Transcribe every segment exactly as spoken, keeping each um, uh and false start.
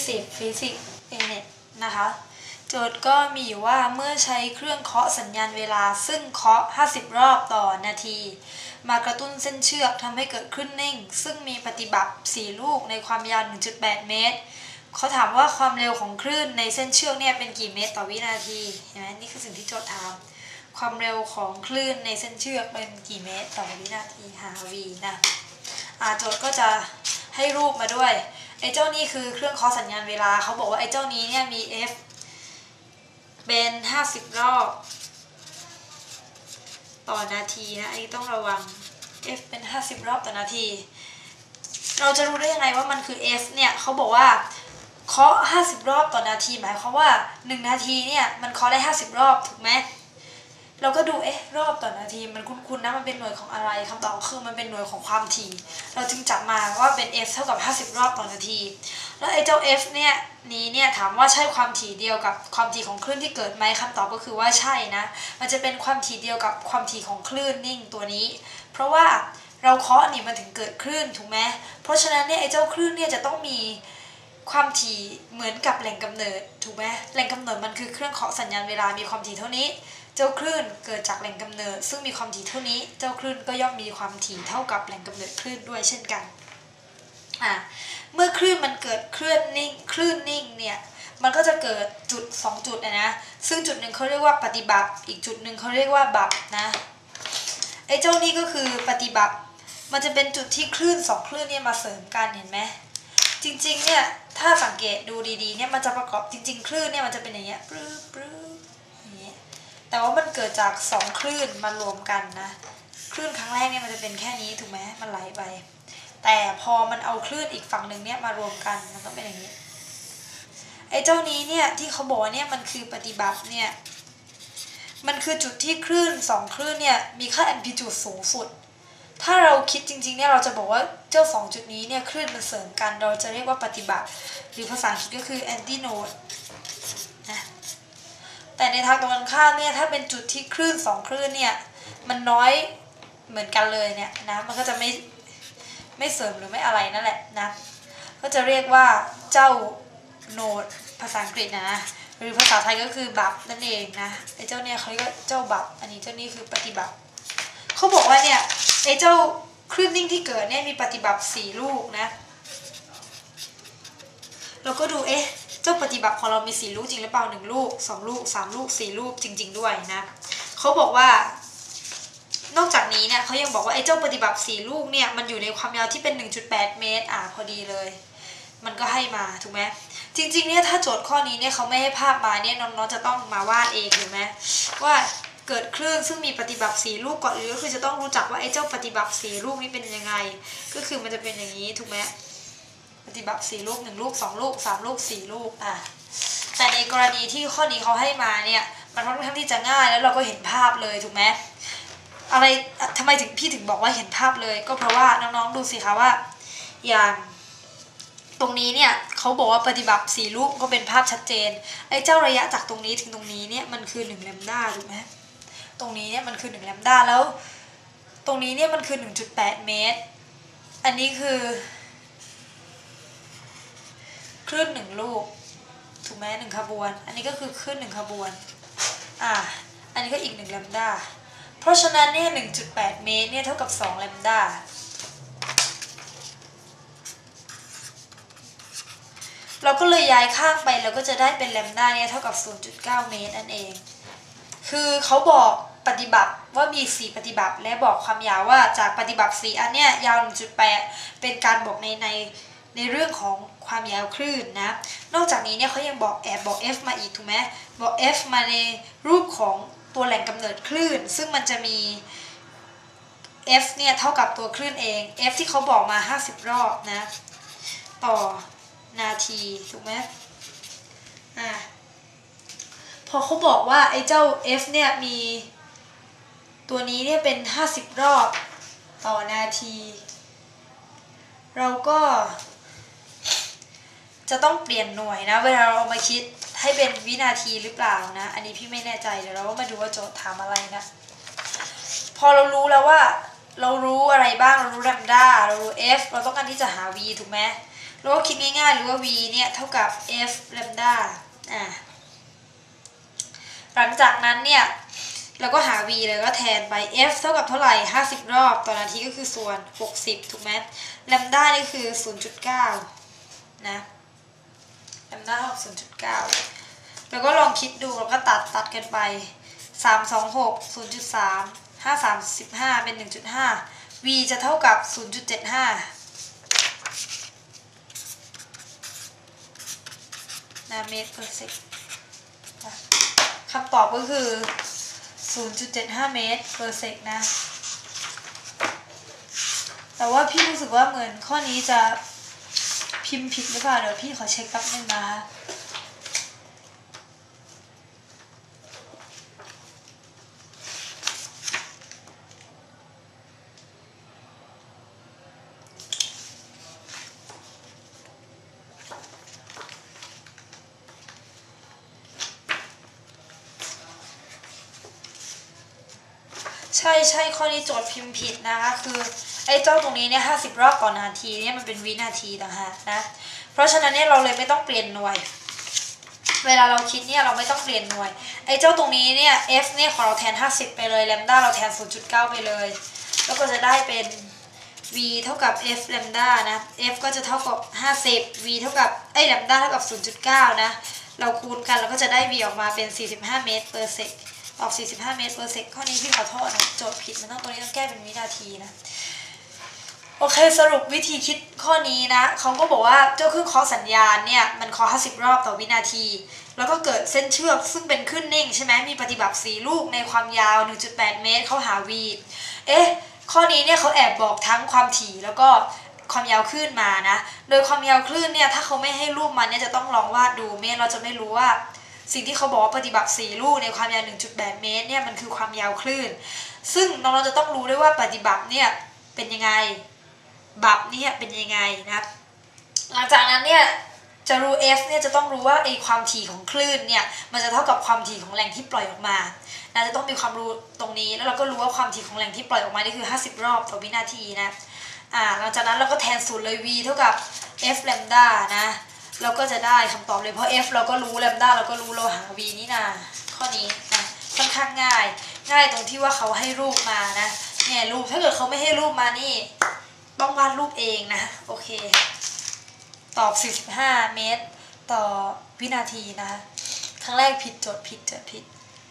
สิบฟิสิกส์เอเน็ตนะคะโจทย์ก็มีอยู่ว่าเมื่อใช้เครื่องเคาะสัญญาณเวลาซึ่งเคาะห้าสิบรอบต่อนาทีมากระตุ้นเส้นเชือกทำให้เกิดคลื่นนิ่งซึ่งมีปฏิบัติสี่ลูกในความยาว หนึ่งจุดแปด เมตรเขาถามว่าความเร็วของคลื่นในเส้นเชือกเนี่ยเป็นกี่เมตรต่อวินาทีเห็นไหมนี่คือสิ่งที่โจทย์ถามความเร็วของคลื่นในเส้นเชือกเป็นกี่เมตรต่อวินาทีหา v นะอ่าโจทย์ก็จะให้รูปมาด้วยไอ้เจ้านี่คือเครื่องเคาะสัญญาณเวลาเขาบอกว่าไอ้เจ้านี้เนี่ยมี f เป็นห้าสิบรอบต่อนาทีนะไอ้ต้องระวัง f เป็นห้าสิบรอบต่อนาทีเราจะรู้ได้ยังไงว่ามันคือ f เนี่ยเขาบอกว่าเคาะห้าสิบรอบต่อนาทีหมายความว่าหนึ่งนาทีเนี่ยมันเคาะได้ห้าสิบรอบถูกไหมเราก็ดูเอ๊ะรอบต่อนาทีมันคุ้นๆนะมันเป็นหน่วยของอะไรคำตอบคือมันเป็นหน่วยของความถี่เราจึงจับมาว่าเป็น f เท่ากับห้าสิบรอบต่อนาทีแล้วไอ้เจ้า f เนี่ยนี้เนี่ยถามว่าใช่ความถี่เดียวกับความถี่ของคลื่นที่เกิดไหมคำตอบก็คือว่าใช่นะมันจะเป็นความถี่เดียวกับความถี่ของคลื่นนิ่งตัวนี้เพราะว่าเราเคาะนี่มันถึงเกิดคลื่นถูกไหมเพราะฉะนั้นเนี่ยไอ้เจ้าคลื่นเนี่ยจะต้องมีความถี่เหมือนกับแหล่งกำเนิดถูกไหมแหล่งกำเนิดมันคือเครื่องเคาะสัญญาณเวลามีความถี่เท่านี้เจ้าคลื่นเกิดจากแหล่งกำเนิดซึ่งมีความถี่เท่านี้เจ้าคลื่นก็ย่อมมีความถี่เท่ากับแหล่งกำเนิดคลื่นด้วยเช่นกันอ่ะเมื่อคลื่นมันเกิดคลื่นนิ่งคลื่นนิ่งเนี่ยมันก็จะเกิดจุดสองจุดนะนะซึ่งจุดหนึ่งเขาเรียกว่าปฏิบัติอีกจุดหนึ่งเขาเรียกว่าบับนะไอ้เจ้านี่ก็คือปฏิบัติมันจะเป็นจุดที่คลื่นสองคลื่นเนี่ยมาเสริมกันเห็นไหมจริงๆเนี่ยถ้าสังเกตดูดีๆเนี่ยมันจะประกอบจริงๆคลื่นเนี่ยมันจะเป็นอย่างเงี้ยปรื้อปรื้ออย่างเงี้ยแต่ว่ามันเกิดจากสองคลื่นมารวมกันนะคลื่นครั้งแรกเนี่ยมันจะเป็นแค่นี้ถูกไหมมันไหลไปแต่พอมันเอาคลื่นอีกฝั่งหนึ่งเนี่ยมารวมกันมันต้องเป็นอย่างนี้ไอ้เจ้านี้เนี่ยที่เขาบอกว่าเนี่ยมันคือปฏิบัติเนี่ยมันคือจุดที่คลื่นสองคลื่นเนี่ยมีค่าแอมพลิจูดสูงสุดถ้าเราคิดจริงๆเนี่ยเราจะบอกว่าเจ้าสองจุดนี้เนี่ยคลื่นมันเสริมกันเราจะเรียกว่าปฏิบัติหรือภาษาอังกฤษก็คือแอนติโนดนะแต่ในทางตรงกันข้ามเนี่ยถ้าเป็นจุดที่คลื่นสองคลื่นเนี่ยมันน้อยเหมือนกันเลยเนี่ยนะมันก็จะไม่ไม่เสริมหรือไม่อะไรนั่นแหละนะก็จะเรียกว่าเจ้าโนดภาษาอังกฤษนะหรือภาษาไทยก็คือบับนั่นเองนะไอ้เจ้าเนี่ยเขาเรียกว่าเจ้าบับอันนี้เจ้านี่คือปฏิบัติเขาบอกว่าเนี่ยไอ้เจ้าคลื่นนิ่งที่เกิดเนี่ยมีปฏิบัติสี่ลูกนะเราก็ดูเอ๊ะเจ้าปฏิบัติของเรามีสี่ลูกจริงหรือเปล่าหนึ่งลูกสองลูกสามลูกสี่ลูกจริงๆด้วยนะเขาบอกว่านอกจากนี้เนี่ยเขายังบอกว่าไอ้เจ้าปฏิบัติสี่ลูกเนี่ยมันอยู่ในความยาวที่เป็น หนึ่งจุดแปด เมตรอ่ะพอดีเลยมันก็ให้มาถูกไหมจริงๆเนี่ยถ้าโจทย์ข้อนี้เนี่ยเขาไม่ให้ภาพมาเนี่ยน้องๆจะต้องมาวาดเองถูกไหมว่าเกิดคลื่นซึ่งมีปฏิบัติสี่ลูกก่อนหรือก็คือจะต้องรู้จักว่าไอ้เจ้าปฏิบัติสี่ลูกนี้เป็นยังไงก็คือมันจะเป็นอย่างนี้ถูกไหมปฏิบัติสี่ลูกหนึ่งลูกสองลูกสามลูกสี่ลูกอ่ะแต่ในกรณีที่ข้อนี้เขาให้มาเนี่ยมันค่อนข้างที่จะง่ายแล้วเราก็เห็นภาพเลยถูกไหมอะไรทำไมถึงพี่ถึงบอกว่าเห็นภาพเลยก็เพราะว่าน้องๆดูสิคะว่าอย่างตรงนี้เนี่ยเขาบอกว่าปฏิบัติสี่ลูกก็เป็นภาพชัดเจนไอ้เจ้าระยะจากตรงนี้ถึงตรงนี้เนี่ยมันคือหนึ่งแลมด้าถูกไหมตรงนี้เนี่ยมันคือหนึ่งแลมด้าแล้วตรงนี้เนี่ยมันคือ หนึ่งจุดแปด เมตรอันนี้คือคลื่นหนึ่งลูกถูกไหมหนึ่งขบวนอันนี้ก็คือคลื่นหนึ่งขบวนอ่าอันนี้ก็อีกหนึ่งแลมด้าเพราะฉะนั้นเนี่ย หนึ่งจุดแปด เมตรเนี่ยเท่ากับสองแลมด้าเราก็เลยย้ายข้างไปเราก็จะได้เป็นแลมด้าเนี่ยเท่ากับ ศูนย์จุดเก้า เมตรนั่นเองคือเขาบอกปฏิบัติว่ามีสี่ปฏิบัติและบอกความยาวว่าจากปฏิบัติสี่อันเนี้ยยาว หนึ่งจุดแปด เป็นการบอกในในในเรื่องของความยาวคลื่นนะนอกจากนี้เนี่ยเขายังบอกแอบบอก f มาอีกถูกไหมบอก f มาในรูปของตัวแหล่งกำเนิดคลื่นซึ่งมันจะมี f เนี่ยเท่ากับตัวคลื่นเอง f ที่เขาบอกมาห้าสิบรอบนะต่อนาทีถูกไหมอ่าพอเขาบอกว่าไอ้เจ้า f เนี่ยมีตัวนี้เนี่ยเป็นห้าสิบรอบต่อนาทีเราก็จะต้องเปลี่ยนหน่วยนะเวลาเรามาคิดให้เป็นวินาทีหรือเปล่านะอันนี้พี่ไม่แน่ใจเดี๋ยวเราก็มาดูว่าโจทย์ถามอะไรนะพอเรารู้แล้วว่าเรารู้อะไรบ้างเรารู้แลมด้าเรารู้ f เราต้องการที่จะหา v ถูกไหมแล้วก็คิดง่ายๆหรือว่า v เนี่ยเท่ากับ f แลมดาอ่าหลังจากนั้นเนี่ยเราก็หา v เลยก็แทนไป f เท่ากับเท่าไหร่ห้าสิบรอบต่อนาทีก็คือส่วนหกสิบถูกไหมแลมดานี่คือ ศูนย์จุดเก้า นะแลมดาเท่ากับ ศูนย์จุดเก้า แล้วก็ลองคิดดูแล้วก็ตัดตัดกันไปสาม สอง หก ศูนย์จุดสาม ห้า สาม สิบห้าเป็น หนึ่งจุดห้า v จะเท่ากับ ศูนย์จุดเจ็ดห้า นะเมตร per sec คำตอบก็คือ ศูนย์จุดเจ็ดห้า เมตร per sec นะแต่ว่าพี่รู้สึกว่าเหมือนข้อนี้จะพิมพ์ผิดหรือเปล่าเดี๋ยวพี่ขอเช็คแป๊บนึงนะคะใช่ใช่ข้อนี้โจทย์พิมพ์ผิดนะคะคือไอ้เจ้าตรงนี้เนี่ยห้าสิบรอบต่อนาทีเนี่ยมันเป็นวินาทีต่างหากนะเพราะฉะนั้นเนี่ยเราเลยไม่ต้องเปลี่ยนหน่วยเวลาเราคิดเนี่ยเราไม่ต้องเปลี่ยนหน่วยไอ้เจ้าตรงนี้เนี่ย f เนี่ยของเราแทนห้าสิบไปเลยแลมด้าเราแทน ศูนย์จุดเก้า ไปเลยแล้วก็จะได้เป็น v เท่ากับ f แลมด้านะ f ก็จะเท่ากับห้าสิบ v เท่ากับไอ้แลมด้าเท่ากับ ศูนย์จุดเก้า นะเราคูณกันแล้วก็จะได้ v ออกมาเป็นสี่สิบห้าเมตร per secออกสี่สิบห้าเมตร per sec ข้อนี้พี่ขอโทษนะโจทย์ผิดมันต้องตรงนี้ต้องแก้เป็นวินาทีนะโอเคสรุปวิธีคิดข้อนี้นะเขาก็บอกว่าเจ้าเครื่องเคาะสัญญาณเนี่ยมันเคาะห้าสิบรอบต่อวินาทีแล้วก็เกิดเส้นเชือกซึ่งเป็นขึ้นนิ่งใช่ไหมมีปฏิบัติสี่ลูกในความยาว หนึ่งจุดแปด เมตรเขาหา v เอ๊ะข้อนี้เนี่ยเขาแอบบอกทั้งความถี่แล้วก็ความยาวคลื่นมานะโดยความยาวคลื่นเนี่ยถ้าเขาไม่ให้รูปมันเนี่ยจะต้องลองวาดดูเมตรเราจะไม่รู้ว่าสิ่งที่เขาบอกว่าปฏิบัติสี่ลูกในความยาว หนึ่งจุดแปด เมตรเนี่ยมันคือความยาวคลื่นซึ่งน้องๆจะต้องรู้ด้วยว่าปฏิบัติเนี่ยเป็นยังไงบับเนี่ยเป็นยังไงนะหลังจากนั้นเนี่ยจะรู้ f เนี่ยจะต้องรู้ว่าไอความถี่ของคลื่นเนี่ยมันจะเท่ากับความถี่ของแรงที่ปล่อยออกมานะจะต้องมีความรู้ตรงนี้แล้วเราก็รู้ว่าความถี่ของแรงที่ปล่อยออกมานี่คือห้าสิบรอบต่อวินาทีนะอ่าหลังจากนั้นเราก็แทนสูตรเลย v เท่ากับ f แลมดานะเราก็จะได้คำตอบเลยเพราะ f เราก็รู้แลมดาเราก็รู้เราหา v นี่นาข้อนี้นะค่อนข้างง่ายง่ายตรงที่ว่าเขาให้รูปมานะเนี่ยรูปถ้าเกิดเขาไม่ให้รูปมานี่ต้องวาดรูปเองนะโอเคตอบสี่สิบห้าเมตรต่อวินาทีนะครั้งแรกผิดโจทย์ผิดโจทย์ผิด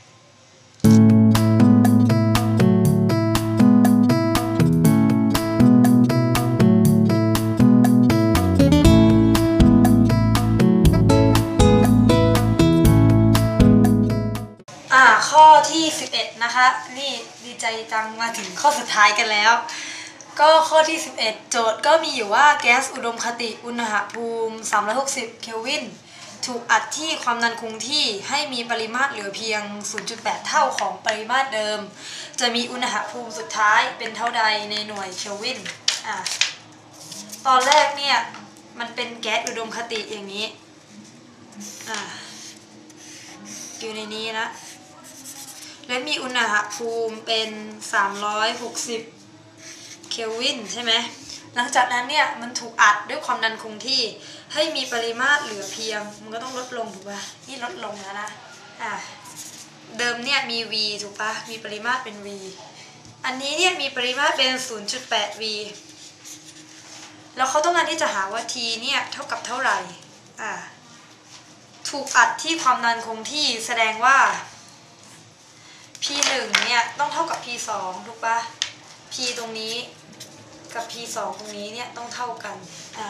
ข้อที่สิบเอ็ดนะคะนี่ดีใจจังมาถึงข้อสุดท้ายกันแล้วก็ข้อที่สิบเอ็ดโจทย์ก็มีอยู่ว่าแก๊สอุดมคติอุณหภูมิสามร้อยหกสิบเคลวินถูกอัดที่ความดันคงที่ให้มีปริมาตรเหลือเพียง ศูนย์จุดแปด เท่าของปริมาตรเดิมจะมีอุณหภูมิสุดท้ายเป็นเท่าใดในหน่วยเคลวินอ่ะตอนแรกเนี่ยมันเป็นแก๊สอุดมคติอย่างนี้อ่ะอยู่ในนี้นะและมีอุณหภูมิเป็นสามร้อยหกสิบเคลวินใช่ไหมหลังจากนั้นเนี่ยมันถูกอัดด้วยความดันคงที่ให้มีปริมาตรเหลือเพียงมันก็ต้องลดลงถูกป่ะนี่ลดลงแล้วนะอ่ะเดิมเนี่ยมี v ถูกป่ะมีปริมาตรเป็น v อันนี้เนี่ยมีปริมาตรเป็น ศูนย์จุดแปด v แล้วเขาต้องการที่จะหาว่า t เนี่ยเท่ากับเท่าไหร่อ่ะถูกอัดที่ความดันคงที่แสดงว่าพี หนึ่ง เนี่ยต้องเท่ากับ พี สอง ถูกปะ P ตรงนี้กับ พี สอง ตรงนี้เนี่ยต้องเท่ากันอ่า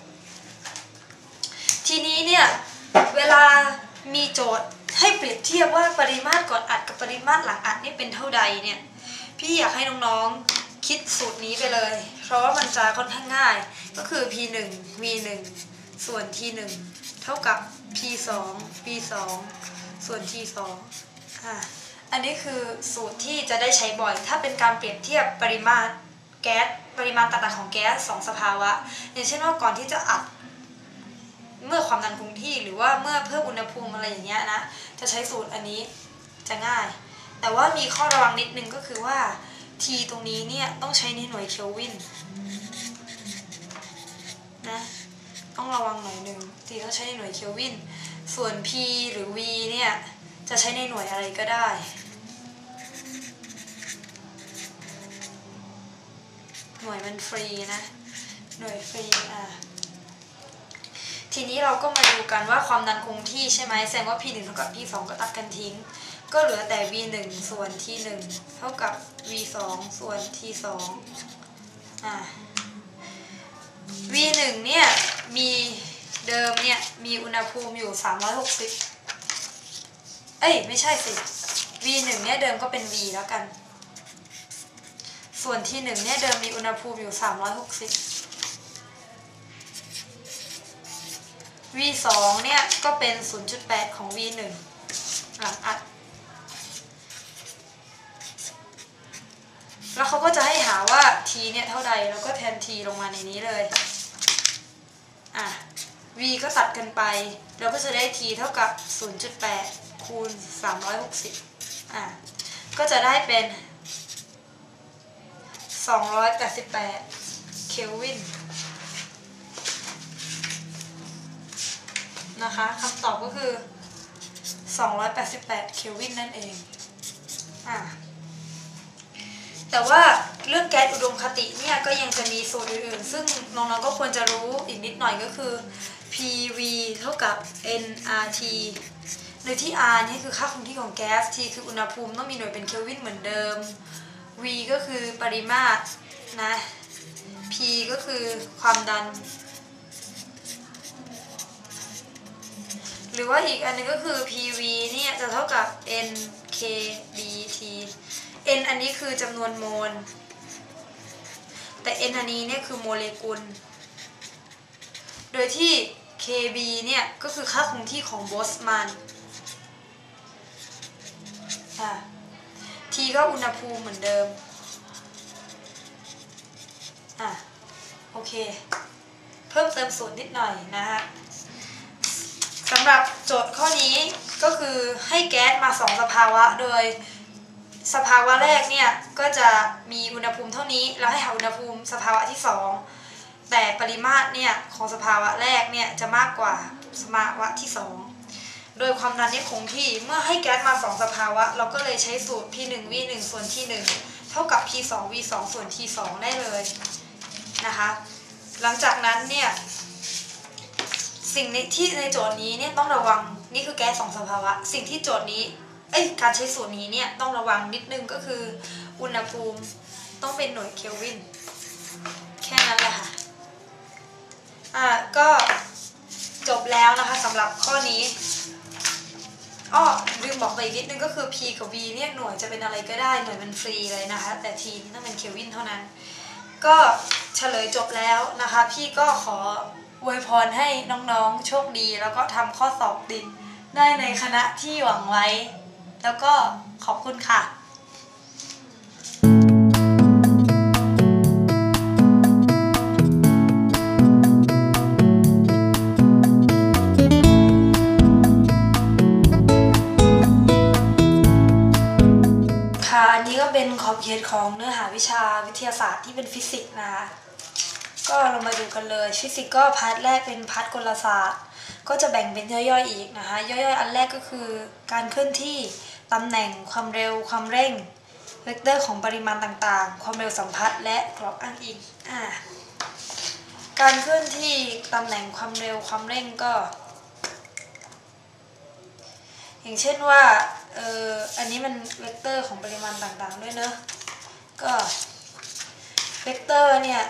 ทีนี้เนี่ยเวลามีโจทย์ให้เปรียบเทียบว่าปริมาตรก่อนอัดกับปริมาตรหลังอัดนี่เป็นเท่าใดเนี่ยพี่อยากให้น้องๆคิดสูตรนี้ไปเลยเพราะว่ามันจะค่อนข้างง่ายก็คือ พี หนึ่ง วี หนึ่ง ส่วน ที หนึ่ง เท่ากับ พี สอง วี สอง ส่วน ที สอง อ่าอันนี้คือสูตรที่จะได้ใช้บ่อยถ้าเป็นการเปรียบเทียบปริมาตรแก๊สปริมาณต่างๆของแก๊สสองสภาวะอย่างเช่นว่าก่อนที่จะอัดเมื่อความดันคงที่หรือว่าเมื่อเพิ่มอุณหภูมิอะไรอย่างเงี้ยนะจะใช้สูตรอันนี้จะง่ายแต่ว่ามีข้อระวังนิดนึงก็คือว่า t ตรงนี้เนี่ยต้องใช้ในหน่วยเคลวินนะต้องใช้ในหน่วยเคลวินส่วน P หรือ V เนี่ยจะใช้ในหน่วยอะไรก็ได้หน่วยมันฟรีนะหน่วยฟรีอ่ะทีนี้เราก็มาดูกันว่าความดันคงที่ใช่ไหมแสดงว่า พี หนึ่ง เท่ากับ พี สอง ก็ตัดกันทิ้งก็เหลือแต่ วี หนึ่ง ส่วน ที หนึ่ง เท่ากับ วี สอง ส่วน ที สอง อ่ะ วี หนึ่ง เนี่ยมีเดิมเนี่ยมีอุณหภูมิอยู่สามร้อยหกสิบเอ้ยไม่ใช่สิ วี หนึ่ง เนี่ยเดิมก็เป็น V แล้วกันส่วน ที หนึ่ง เนี่ยเดิมมีอุณหภูมิอยู่สามร้อยหกสิบ วี สอง เนี่ยก็เป็น ศูนย์จุดแปด ของ วี หนึ่ง หลังอัดแล้วเขาก็จะให้หาว่า t เนี่ยเท่าใดแล้วก็แทน t ลงมาในนี้เลยอ่ะ v ก็ตัดกันไปเราก็จะได้ t เท่ากับ ศูนย์จุดแปด คูณสามร้อยหกสิบอ่ะก็จะได้เป็นสองร้อยแปดสิบแปดเคลวินนะคะคำตอบก็คือสองร้อยแปดสิบแปดเคลวินนั่นเองอ่ะแต่ว่าเรื่องแก๊สอุดมคติเนี่ยก็ยังจะมีสูตรอื่นๆซึ่งน้องๆก็ควรจะรู้อีกนิดหน่อยก็คือ พี วี เท่ากับ เอ็น อาร์ ที โดยที่ R นี่คือค่าคงที่ของแก๊ส T คืออุณหภูมิต้องมีหน่วยเป็นเคลวินเหมือนเดิม V ก็คือปริมาตรนะ P ก็คือความดันหรือว่าอีกอันนึงก็คือ พี วี เนี่ยจะเท่ากับ เอ็น เค บี ที N อันนี้คือจำนวนโมลแต่ N อันนี้เนี่ยคือโมเลกุลโดยที่ เค บี เนี่ยก็คือค่าคงที่ของโบสมันอ่ะ T ก็อุณหภูมิเหมือนเดิมอ่ะโอเคเพิ่มเติมสูตรนิดหน่อยนะฮะสำหรับโจทย์ข้อนี้ก็คือให้แก๊สมาสองสภาวะโดยสภาวะแรกเนี่ยก็จะมีอุณหภูมิเท่านี้แล้วให้หาอุณหภูมิสภาวะที่สองแต่ปริมาตรเนี่ยของสภาวะแรกเนี่ยจะมากกว่าสภาวะที่สองโดยความดันเนี่ยคงที่เมื่อให้แก๊สมาสองสภาวะเราก็เลยใช้สูตร พี หนึ่ง วี หนึ่ง ส่วน ที หนึ่ง เท่ากับ พี สอง วี สอง ส่วน ที สอง ได้เลยนะคะหลังจากนั้นเนี่ยสิ่งที่ในโจทย์นี้เนี่ยต้องระวังนี่คือแก๊สสองสภาวะสิ่งที่โจทย์นี้เอ้ยการใช้สูตรนี้เนี่ยต้องระวังนิดนึงก็คืออุณหภูมิต้องเป็นหน่วยเคลวินแค่นั้นแหละค่ะอ่าก็จบแล้วนะคะสำหรับข้อนี้อ้อลืมบอกไปอีกนิดนึงก็คือ P กับ V เนี่ยหน่วยจะเป็นอะไรก็ได้หน่วยมันฟรีเลยนะคะแต่ T ต้องเป็นเคลวินเท่านั้นก็เฉลยจบแล้วนะคะพี่ก็ขออวยพรให้น้องๆโชคดีแล้วก็ทำข้อสอบติดได้ในคณะที่หวังไว้แล้วก็ขอบคุณค่ะค่ะอันนี้ก็เป็นขอบเขตของเนื้อหาวิชาวิทยาศาสตร์ที่เป็นฟิสิกส์นะคะก็เรามาดูกันเลยฟิสิกส์ก็พาร์ทแรกเป็นพาร์ทกลศาสตร์ก็จะแบ่งเป็นย่อยๆอีกนะคะย่อยๆอันแรกก็คือการเคลื่อนที่ตำแหน่งความเร็วความเร่งเวกเตอร์ของปริมาณต่างๆความเร็วสัมพัทธ์และกรอบอ้างอิงอ่าการเคลื่อนที่ตำแหน่งความเร็วความเร่งก็อย่างเช่นว่าเอออันนี้มันเวกเตอร์ของปริมาณต่างๆด้วยเนอะก็เวกเตอร์เนี่ย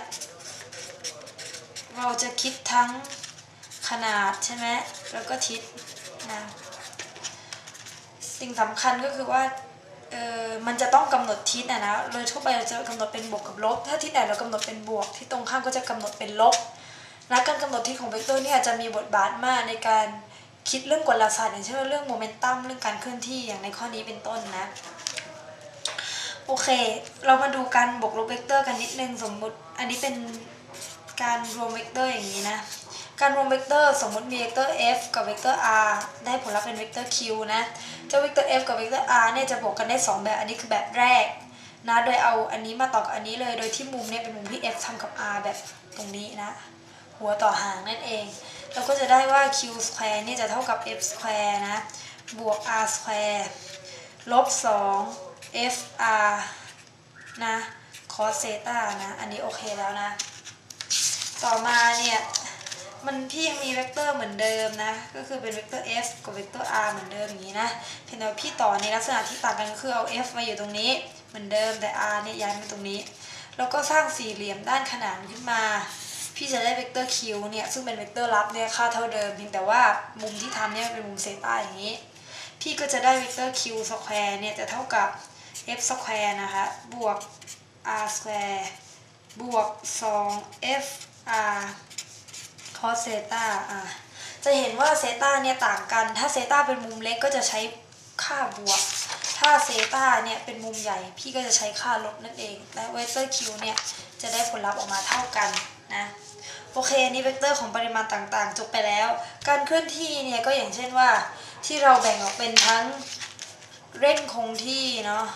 เราจะคิดทั้งขนาดใช่ไหมแล้วก็ทิศนะสิ่งสำคัญก็คือว่าเออมันจะต้องกำหนดทิศนะนะโดยทั่วไปเราจะกำหนดเป็นบวกกับลบถ้าทิศไหนเรากำหนดเป็นบวกที่ตรงข้ามก็จะกำหนดเป็นลบและการกำหนดทิศของเวกเตอร์เนี่ยจะมีบทบาทมากในการคิดเรื่องกลศาสตร์อย่างเช่นเรื่องโมเมนตัมเรื่องการเคลื่อนที่อย่างในข้อนี้เป็นต้นนะโอเคเรามาดูการบวกลบเวกเตอร์กันนิดนึงสมมุติอันนี้เป็นการรวมเวกเตอร์อย่างนี้นะการรวมเวกเตอร์สมมติมีเวกเตอร์ f กับเวกเตอร์ r ได้ผลลัพธ์เป็นเวกเตอร์ q นะเจ้าเวกเตอร์ f กับเวกเตอร์ r เนี่ยจะบวกกันได้สองแบบอันนี้คือแบบแรกนะโดยเอาอันนี้มาต่อกับอันนี้เลยโดยที่มุมเนี่ยเป็นมุมที่ f ทำกับ r แบบตรงนี้นะหัวต่อหางนั่นเองเราก็จะได้ว่า q square นี่จะเท่ากับ f square นะบวก r square ลบสอง fr นะ cos เซตานะอันนี้โอเคแล้วนะต่อมาเนี่ยมันพี่ยังมีเวกเตอร์เหมือนเดิมนะก็คือเป็นเวกเตอร์ f กับเวกเตอร์ r เหมือนเดิมอย่างนี้นะเพียงแต่ว่าพี่ต่อในลักษณะที่ต่างกันก็คือเอา f มาอยู่ตรงนี้เหมือนเดิมแต่ r เนี่ยย้ายมาตรงนี้แล้วก็สร้างสี่เหลี่ยมด้านขนานขึ้นมาพี่จะได้เวกเตอร์ q เนี่ยซึ่งเป็นเวกเตอร์ลับเนี่ยค่าเท่าเดิมเพียงแต่ว่ามุมที่ทำเนี่ยเป็นมุมเซตาอย่างนี้พี่ก็จะได้เวกเตอร์ q square เนี่ยจะเท่ากับ f square นะคะบวก r square บวกสอง fr cos เซตาอ่ะจะเห็นว่าเซตาเนี่ยต่างกันถ้าเซตาเป็นมุมเล็กก็จะใช้ค่าบวกถ้าเซตาเนี่ยเป็นมุมใหญ่พี่ก็จะใช้ค่าลบนั่นเองและเวกเตอร์ q เนี่ยจะได้ผลลัพธ์ออกมาเท่ากันนะโอเคนี่เวกเตอร์ของปริมาณต่างๆจบไปแล้วการเคลื่อนที่เนี่ยก็อย่างเช่นว่าที่เราแบ่งออกเป็นทั้งเร่งคงที่เนาะ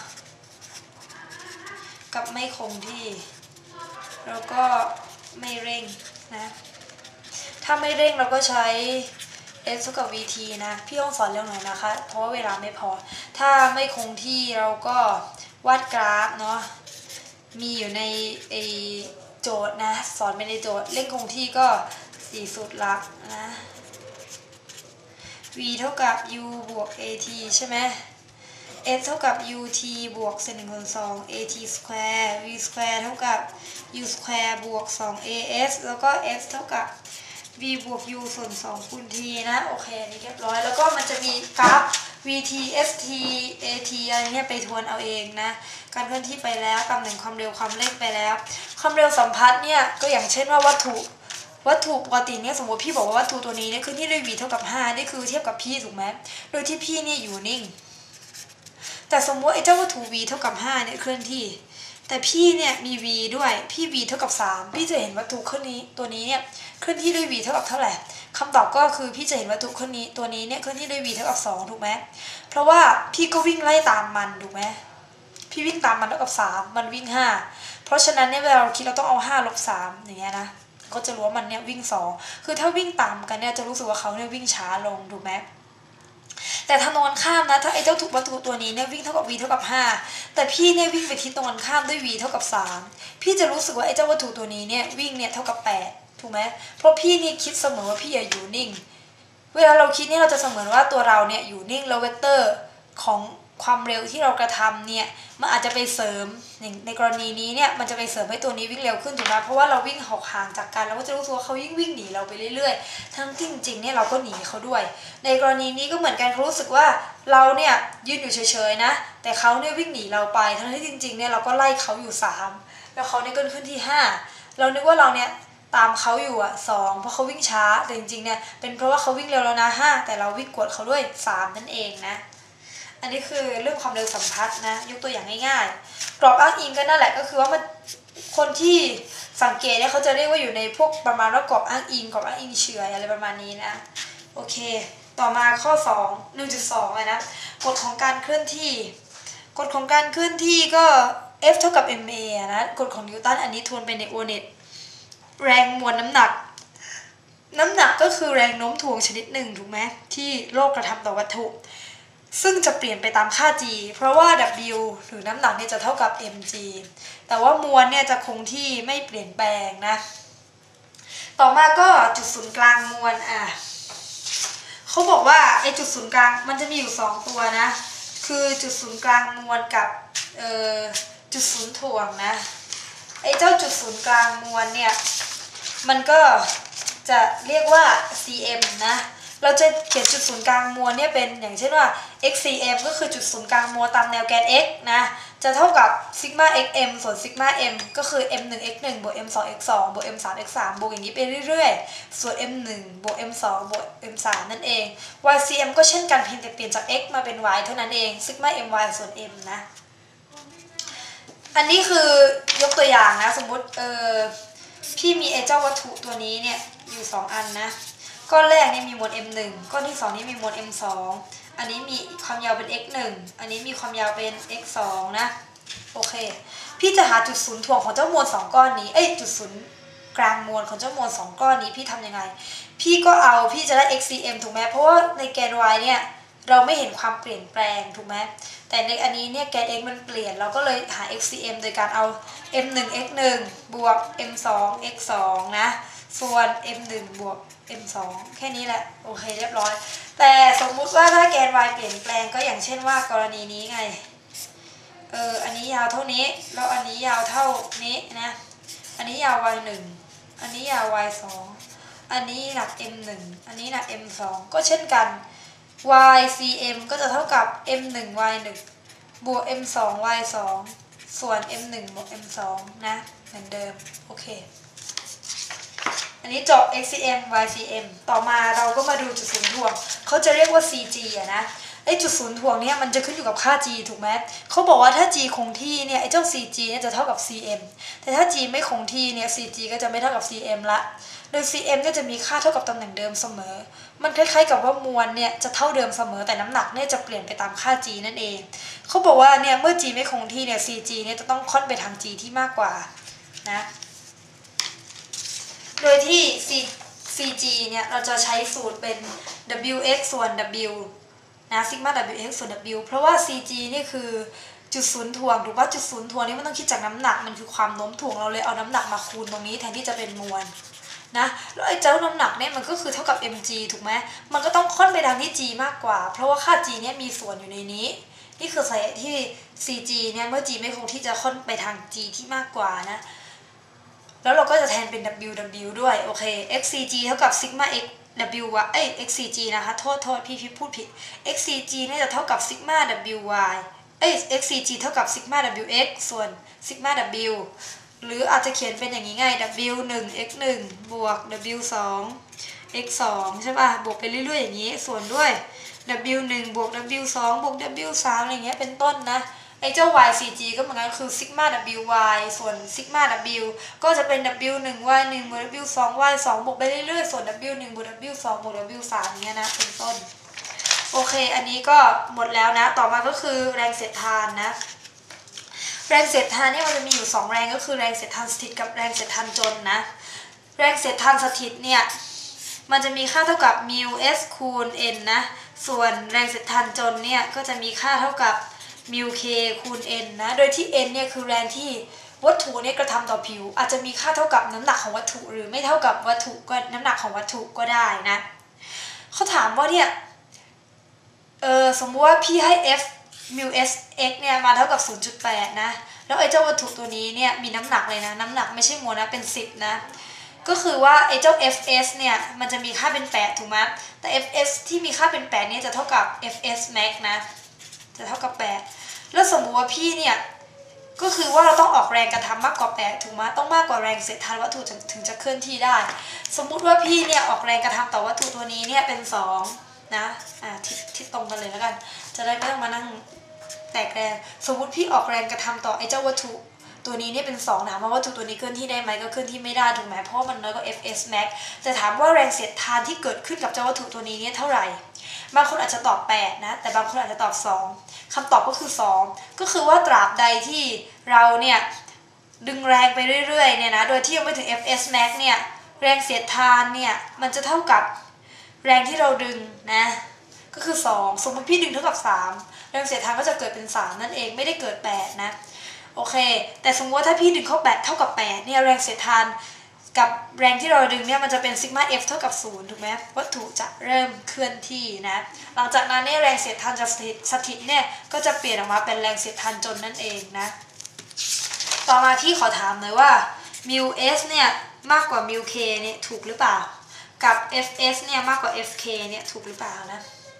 กับไม่คงที่แล้วก็ไม่เร่งนะถ้าไม่เร่งเราก็ใช้ s เท่ากับ vt นะพี่ต้องสอนเร็วหน่อยนะคะเพราะว่าเวลาไม่พอถ้าไม่คงที่เราก็วาดกราฟเนาะมีอยู่ในไอโจทย์นะสอนไปในโจทย์เร่งคงที่ก็สี่สุดลักนะ v เท่ากับ u บวก at ใช่ไหม s เท่ากับ ut บวกเศษหนึ่งส่วนสอง at square v square เท่ากับ u square บวกสอง as แล้วก็ s เท่ากับ v บวก u ส่วนสองคูณ t นะโอเคนี่เรียบร้อยแล้วก็มันจะมีกราฟ vt st at อะไรเนี่ยไปทวนเอาเองนะการเคลื่อนที่ไปแล้วตำแหน่งความเร็วความเร่งไปแล้วความเร็วสัมพัทธ์เนี่ยก็อย่างเช่นว่าวัตถุวัตถุปกติเนี่ยสมมติพี่บอกว่าวัตถุตัวนี้เนี่ยเคลื่อนที่ด้วย v เท่ากับห้านี่คือเทียบกับพี่ถูกไหมโดยที่พี่เนี่ยอยู่นิ่งแต่สมมติไอ้เจ้าวัตถุ v เท่ากับห้าเนี่ยเคลื่อนที่แต่พี่เนี่ยมี v ด้วยพี่ v เท่ากับสามพี่จะเห็นวัตถุเคลื่อนนี้ตัวนี้เนี่ยเคลื่อนที่ด้วย v เท่ากับเท่าไหร่คำตอบก็คือพี่จะเห็นวัตถุเคลื่อนนี้ตัวนี้เนี่ยเคลื่อนที่ด้วย v เท่ากับสองถูกไหมเพราะว่าพี่ก็วิ่งไล่ตามมันถูกไหมพี่วิ่งตามมันเท่ากับสามมันวิ่งห้าเพราะฉะนั้นเนี่ยเวลาเราคิดเราต้องเอาห้าลบสามอย่างเงี้ยนะก็จะรู้ว่ามันเนี่ยวิ่งสองคือถ้าวิ่งตามกันเนี่ยจะรู้สึกว่าเขาเนี่ยวิ่งช้าลงถูกไหมแต่ถ้านอนข้ามนะถ้าไอ้เจ้าถูกวัตถุตัวนี้เนี่ยวิ่งเท่ากับ v เท่ากับห้าแต่พี่เนี่ยวิ่งไปทิศตรงกันข้ามด้วย v เท่ากับสามพี่จะรู้สึกว่าไอ้เจ้าวัตถุตัวนี้เนี่ยวิ่งเนี่ยเท่ากับแปดถูกไหมเพราะพี่นี่คิดเสมอว่าพี่อยู่นิ่งเวลาเราคิดเนี่ยเราจะเสมือนว่าตัวเราเนี่ยอยู่นิ่งแล้วเวกเตอร์ของความเร็วที่เรากระทำเนี่ยมันอาจจะไปเสริมในกรณีนี้เนี่ยมันจะไปเสริมให้ตัวนี้วิ่งเร็วขึ้นถูกไหมเพราะว่าเราวิ่งห่างจากกันเราก็จะรู้สึกว่าเขายิ่งวิ่งหนีเราไปเรื่อยๆทั้งจริงๆเนี่ยเราก็หนีเขาด้วยในกรณีนี้ก็เหมือนกันเขารู้สึกว่าเราเนี่ยยืนอยู่เฉยๆนะแต่เขาเนี่ยวิ่งหนีเราไปทั้งที่จริงๆเนี่ยเราก็ไล่เขาอยู่สามแล้วเขาเนี่ยก็ขึ้นที่ห้าเรานึกว่าเราเนี่ยตามเขาอยู่อ่ะสองเพราะเขาวิ่งช้าแต่จริงๆเนี่ยเป็นเพราะว่าเขาวิ่งเร็วแล้วนะห้าแต่เราวิ่งกวดเขาด้วยสามนั่นเองนะอันนี้คือเรื่องความเร็วสัมพัทธ์นะยกตัวอย่างง่ายๆกรอบอ้างอิงก็นั่นแหละก็คือว่ามันคนที่สังเกตเนี่ยเขาจะเรียกว่าอยู่ในพวกประมาณว่ากรอบอ้างอิงกรอบอ้างอิงเฉื่อยอะไรประมาณนี้นะโอเคต่อมาข้อสอง หนึ่งจุดสองเลยนะกฎของการเคลื่อนที่กฎของการเคลื่อนที่ก็ F เท่ากับ ma นะกฎของนิวตันอันนี้ทวนไปในโอเน็ตแรงมวลน้ำหนักน้ำหนักก็คือแรงโน้มถ่วงชนิดหนึ่งถูกไหมที่โลกกระทำต่อวัตถุซึ่งจะเปลี่ยนไปตามค่า g เพราะว่า w หรือน้ำหนักเนี่ยจะเท่ากับ mg แต่ว่ามวลเนี่ยจะคงที่ไม่เปลี่ยนแปลงนะต่อมาก็จุดศูนย์กลางมวลอ่ะเขาบอกว่าไอ้จุดศูนย์กลางมันจะมีอยู่สองตัวนะคือจุดศูนย์กลางมวลกับเอ่อจุดศูนย์ถ่วงนะไอ้เจ้าจุดศูนย์กลางมวลเนี่ยมันก็จะเรียกว่า cm นะเราจะเขียนจุดศูนย์กลางมวลเนี่ยเป็นอย่างเช่นว่า xcm ก็คือจุดศูนย์กลางมวลตามแนวแกน x นะจะเท่ากับซิกมา xm ส่วนซิกมา m ก็คือ m หนึ่ง x หนึ่งบวก m สอง x สองบวก m สาม x สามบวกอย่างนี้ไปเรื่อยๆส่วน m หนึ่งบวก m สองบวก m สามนั่นเอง ycm ก็เช่นกันเพียงแต่เปลี่ยนจาก x มาเป็น y เท่านั้นเองซิกมา my ส่วน m นะอันนี้คือยกตัวอย่างนะสมมุติเออพี่มีไอ้เจ้าวัตถุตัวนี้เนี่ยอยู่สองอันนะก้อนแรกนี่มีมวล m หนึ่งก้อนที่สองนี่มีมวล m สองอันนี้มีความยาวเป็น x หนึ่งอันนี้มีความยาวเป็น x สองนะโอเคพี่จะหาจุดศูนย์ถ่วงของเจ้ามวลสองก้อนนี้เอ้ยจุดศูนย์กลางมวลของเจ้ามวลสองก้อนนี้พี่ทำยังไงพี่ก็เอาพี่จะได้ เอ็กซ์ ซี เอ็ม ถูกไหมเพราะว่าในแกน y เนี่ยเราไม่เห็นความเปลี่ยนแปลงถูกไหมแต่ในอันนี้เนี่ยแกน x มันเปลี่ยนเราก็เลยหา เอ็กซ์ ซี เอ็ม โดยการเอา เอ็ม หนึ่ง เอ็กซ์ หนึ่ง บวก เอ็ม สอง เอ็กซ์ สอง นะส่วน เอ็ม หนึ่ง บวก เอ็ม สอง แค่นี้แหละโอเคเรียบร้อยแต่สมมุติว่าถ้าแกน y เปลี่ยนแปลงก็อย่างเช่นว่ากรณีนี้ไงเอออันนี้ยาวเท่านี้แล้วอันนี้ยาวเท่านี้นะอันนี้ยาว y หนึ่งอันนี้ยาว y สองอันนี้หนัก เอ็ม หนึ่งอันนี้หนัก เอ็ม สอง ก็เช่นกัน y ซี เอ็ม ก็จะเท่ากับ เอ็ม หนึ่ง y หนึ่ง บวก เอ็ม สอง y สอง ส่วน เอ็ม หนึ่ง บวก เอ็ม สอง นะเหมือนเดิมโอเคอันนี้จบ เอ็กซ์ ซี เอ็ม y ซี เอ็ม ต่อมาเราก็มาดูจุดศูนย์ถ่วงเขาจะเรียกว่า ซี จี อะนะไอจุดศูนย์ถ่วงเนี่ยมันจะขึ้นอยู่กับค่า g ถูกไหมเขาบอกว่าถ้า g คงที่เนี่ยไอเจ้า ซี จี เนี่ยจะเท่ากับ ซี เอ็ม แต่ถ้า g ไม่คงที่เนี่ย ซี จี ก็จะไม่เท่ากับ ซี เอ็ม ละโดย ซี เอ็ม เนี่ยจะมีค่าเท่ากับตำแหน่งเดิมเสมอมันคล้ายๆกับว่ามวลเนี่ยจะเท่าเดิมเสมอแต่น้ำหนักเนี่ยจะเปลี่ยนไปตามค่า g นั่นเองเขาบอกว่าเนี่ยเมื่อ g ไม่คงที่เนี่ย ซี จี เนี่ยจะต้องค่อนไปทาง g ที่มากกว่านะโดยที่ C ซี จี เนี่ยเราจะใช้สูตรเป็น ดับเบิลยู เอ็กซ์ ส่วน W นะซิกมา ดับเบิลยู เอ็กซ์ ส่วน W เพราะว่า ซี จี นี่คือจุดศูนย์ถ่วงถูกป่ะจุดศูนย์ถ่วงนี่มันต้องคิดจากน้ำหนักมันคือความโน้มถ่วงเราเลยเอาน้ำหนักมาคูณตรงนี้แทนที่จะเป็นมวลนะแล้วไอ้เจ้าน้ำหนักเนี่ยมันก็คือเท่ากับ mg ถูกไหมมันก็ต้องค่อนไปทางที่ g มากกว่าเพราะว่าค่า g เนี่ยมีส่วนอยู่ในนี้นี่คือสาเหตุที่ ซี จี เนี่ยเมื่อ g ไม่คงที่จะค่อนไปทาง g ที่มากกว่านะแล้วเราก็จะแทนเป็น w w ด้วยโอเค x c g เท่ากับ sigma x w y เอ้ย x c g นะคะโทษโทษพี่พี่พูดผิด x c g เนี่ยจะเท่ากับ sigma w y เอ้ย x c g เท่ากับ sigma w x ส่วน sigma w หรืออาจจะเขียนเป็นอย่างนี้ไง w หนึ่ง x หนึ่ง บวก w สอง x สองใช่ป่ะบวกไปเรื่อยๆอย่างนี้ส่วนด้วย w หนึ่ง บวก w สอง บวก w สามอะไรเงี้ยเป็นต้นนะไอ้เจ้า y ซี จี ก็เหมือนกันคือ sigma w y ส่วน sigma w ก็จะเป็น w หนึ่ง y หนึ่ง บวก w สอง y สองบวกไปเรื่อยๆส่วน w หนึ่ง บวก w สอง บวก w สามอย่างเงี้ยนะเป็นต้นโอเคอันนี้ก็หมดแล้วนะต่อมาก็คือแรงเสียดทานนะแรงเสียดทานเนี่ยมันจะมีอยู่สองแรงก็คือแรงเสียดทานสถิตกับแรงเสียดทานจรนะแรงเสียดทานสถิตเนี่ยมันจะมีค่าเท่ากับ มิว s คูณ n นะส่วนแรงเสียดทานจรเนี่ยก็จะมีค่าเท่ากับมิว k คูณ n นะโดยที่ n เนี่ยคือแรงที่วัตถุเนี่ยกระทำต่อผิวอาจจะมีค่าเท่ากับน้ำหนักของวัตถุหรือไม่เท่ากับวัตถุก็น้ำหนักของวัตถุก็ได้นะเขาถามว่าเนี่ยเออสมมติว่าพี่ให้ f มิว s x เนี่ยมาเท่ากับ ศูนย์จุดแปด นะแล้วไอ้เจ้าวัตถุตัวนี้เนี่ยมีน้ำหนักเลยนะน้ำหนักไม่ใช่มวลนะเป็นสิบนะก็คือว่าไอ้เจ้า fs เนี่ยมันจะมีค่าเป็นแปดถูกไหมแต่ fs ที่มีค่าเป็นแปดเนี่ยจะเท่ากับ fs max นะจะเท่ากับแปดแล้วสมมุติว่าพี่เนี่ยก็คือว่าเราต้องออกแรงกระทำมากกว่าแปดถูกไหมต้องมากกว่าแรงเสียดทานวัตถุถึงจะเคลื่อนที่ได้สมมุติว่าพี่เนี่ยออกแรงกระทำต่อวัตถุตัวนี้เนี่ยเป็นสองนะอ่าทิศทิศตรงกันเลยแล้วกันจะได้ไม่ต้องมานั่งแตกแรงสมมุติพี่ออกแรงกระทำต่อไอ้เจ้าวัตถุตัวนี้เนี่ยเป็นสองถามว่าวัตถุตัวนี้เคลื่อนที่ได้ไหมก็เคลื่อนที่ไม่ได้ถูกไหมเพราะมันน้อยกว่า fs max แต่ถามว่าแรงเสียดทานที่เกิดขึ้นกับเจ้าวัตถุตัวนี้เนี่ยเท่าไหร่บางคนอาจจะตอบแปดนะแต่บางคนอาจจะตอบสองคำตอบก็คือสองก็คือว่าตราบใดที่เราเนี่ยดึงแรงไปเรื่อยๆเนี่ยนะโดยที่ยังไม่ถึง fs max เนี่ยแรงเสียดทานเนี่ยมันจะเท่ากับแรงที่เราดึงนะก็คือสองสมมติพี่ดึงเท่ากับสามแรงเสียดทานก็จะเกิดเป็นสามนั่นเองไม่ได้เกิดแปดนะโอเคแต่สมมติว่าถ้าพี่ดึงเข้าแปดเท่ากับแปดเนี่ยแรงเสียดทานกับแรงที่เราดึงเนี่ยมันจะเป็นซิกมา f เท่ากับศูนย์ถูกไหมวัตถุจะเริ่มเคลื่อนที่นะหลังจากนั้นเนี่ยแรงเสียดทานจะสถิตเนี่ยก็จะเปลี่ยนออกมาเป็นแรงเสียดทานจรนั่นเองนะต่อมาที่ขอถามเลยว่ามิว s เนี่ยมากกว่ามิว k เนี่ยถูกหรือเปล่ากับ fs เนี่ยมากกว่า fk เนี่ยถูกหรือเปล่านะ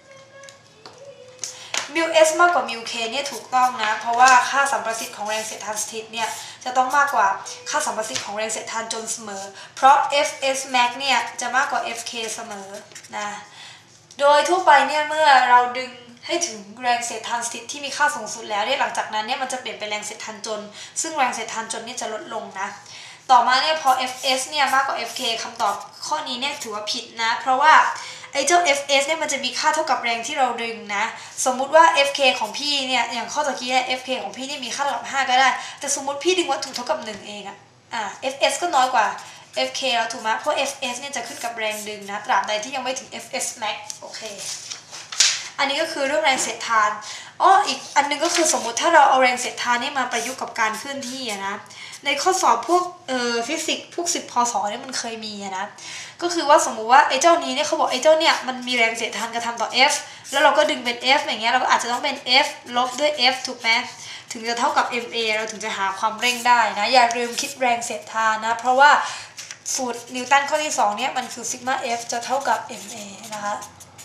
มิว s มากกว่ามิว k เนี่ยถูกต้องนะเพราะว่าค่าสัมประสิทธิ์ของแรงเสียดทานสถิตเนี่ยจะต้องมากกว่าค่าสัมประสิทธิ์ของแรงเสียดทานจรเสมอเพราะ fs max เนี่ยจะมากกว่า fk เสมอนะโดยทั่วไปเนี่ยเมื่อเราดึงให้ถึงแรงเสียดทานสถิตที่มีค่าสูงสุดแล้วเนี่ยหลังจากนั้นเนี่ยมันจะเปลี่ยนเป็นแรงเสียดทานจรซึ่งแรงเสียดทานจรเนี่ยจะลดลงนะต่อมาเนี่ยพอ fs เนี่ยมากกว่า fk คำตอบข้อนี้เนี่ยถือว่าผิดนะเพราะว่าไอ้เจ้า fs เนี่ยมันจะมีค่าเท่ากับแรงที่เราดึงนะสมมุติว่า fk ของพี่เนี่ยอย่างข้อตะกี้เนี่ย fk ของพี่เนี่ยมีค่าเท่ากับห้าก็ได้แต่สมมุติพี่ดึงวัตถุเท่ากับหนึ่งเองอะอ่า fs ก็น้อยกว่าเอฟ เค แล้วถูกไหมเพราะ เอฟ เอส เนี่ยจะขึ้นกับแรงดึงนะตราบใดที่ยังไม่ถึง เอฟ เอส max โอเคอันนี้ก็คือเรื่องแรงเสียดทานอ้ออีกอันนึงก็คือสมมุติถ้าเราเอาแรงเสียดทานนี่มาประยุกต์กับการเคลื่อนที่นะในข้อสอบพวกเอ่อฟิสิกส์พวกสิบพศเนี่ยมันเคยมีนะก็คือว่าสมมุติว่าไอ้เจ้านี้เนี่ยเขาบอกไอ้เจ้าเนี่ยมันมีแรงเสียดทานกระทำต่อ F แล้วเราก็ดึงเป็น F อย่างเงี้ยเราก็อาจจะต้องเป็น F ลบด้วย F ถูกไหมถึงจะเท่ากับ เอ็ม เอ เราถึงจะหาความเร่งได้นะอย่าลืมคิดแรงเสียดทานนะเพราะว่าสูตรนิวตันข้อที่สองเนี่ยมันคือซิกมา F จะเท่ากับ เอ็ม เอ นะคะ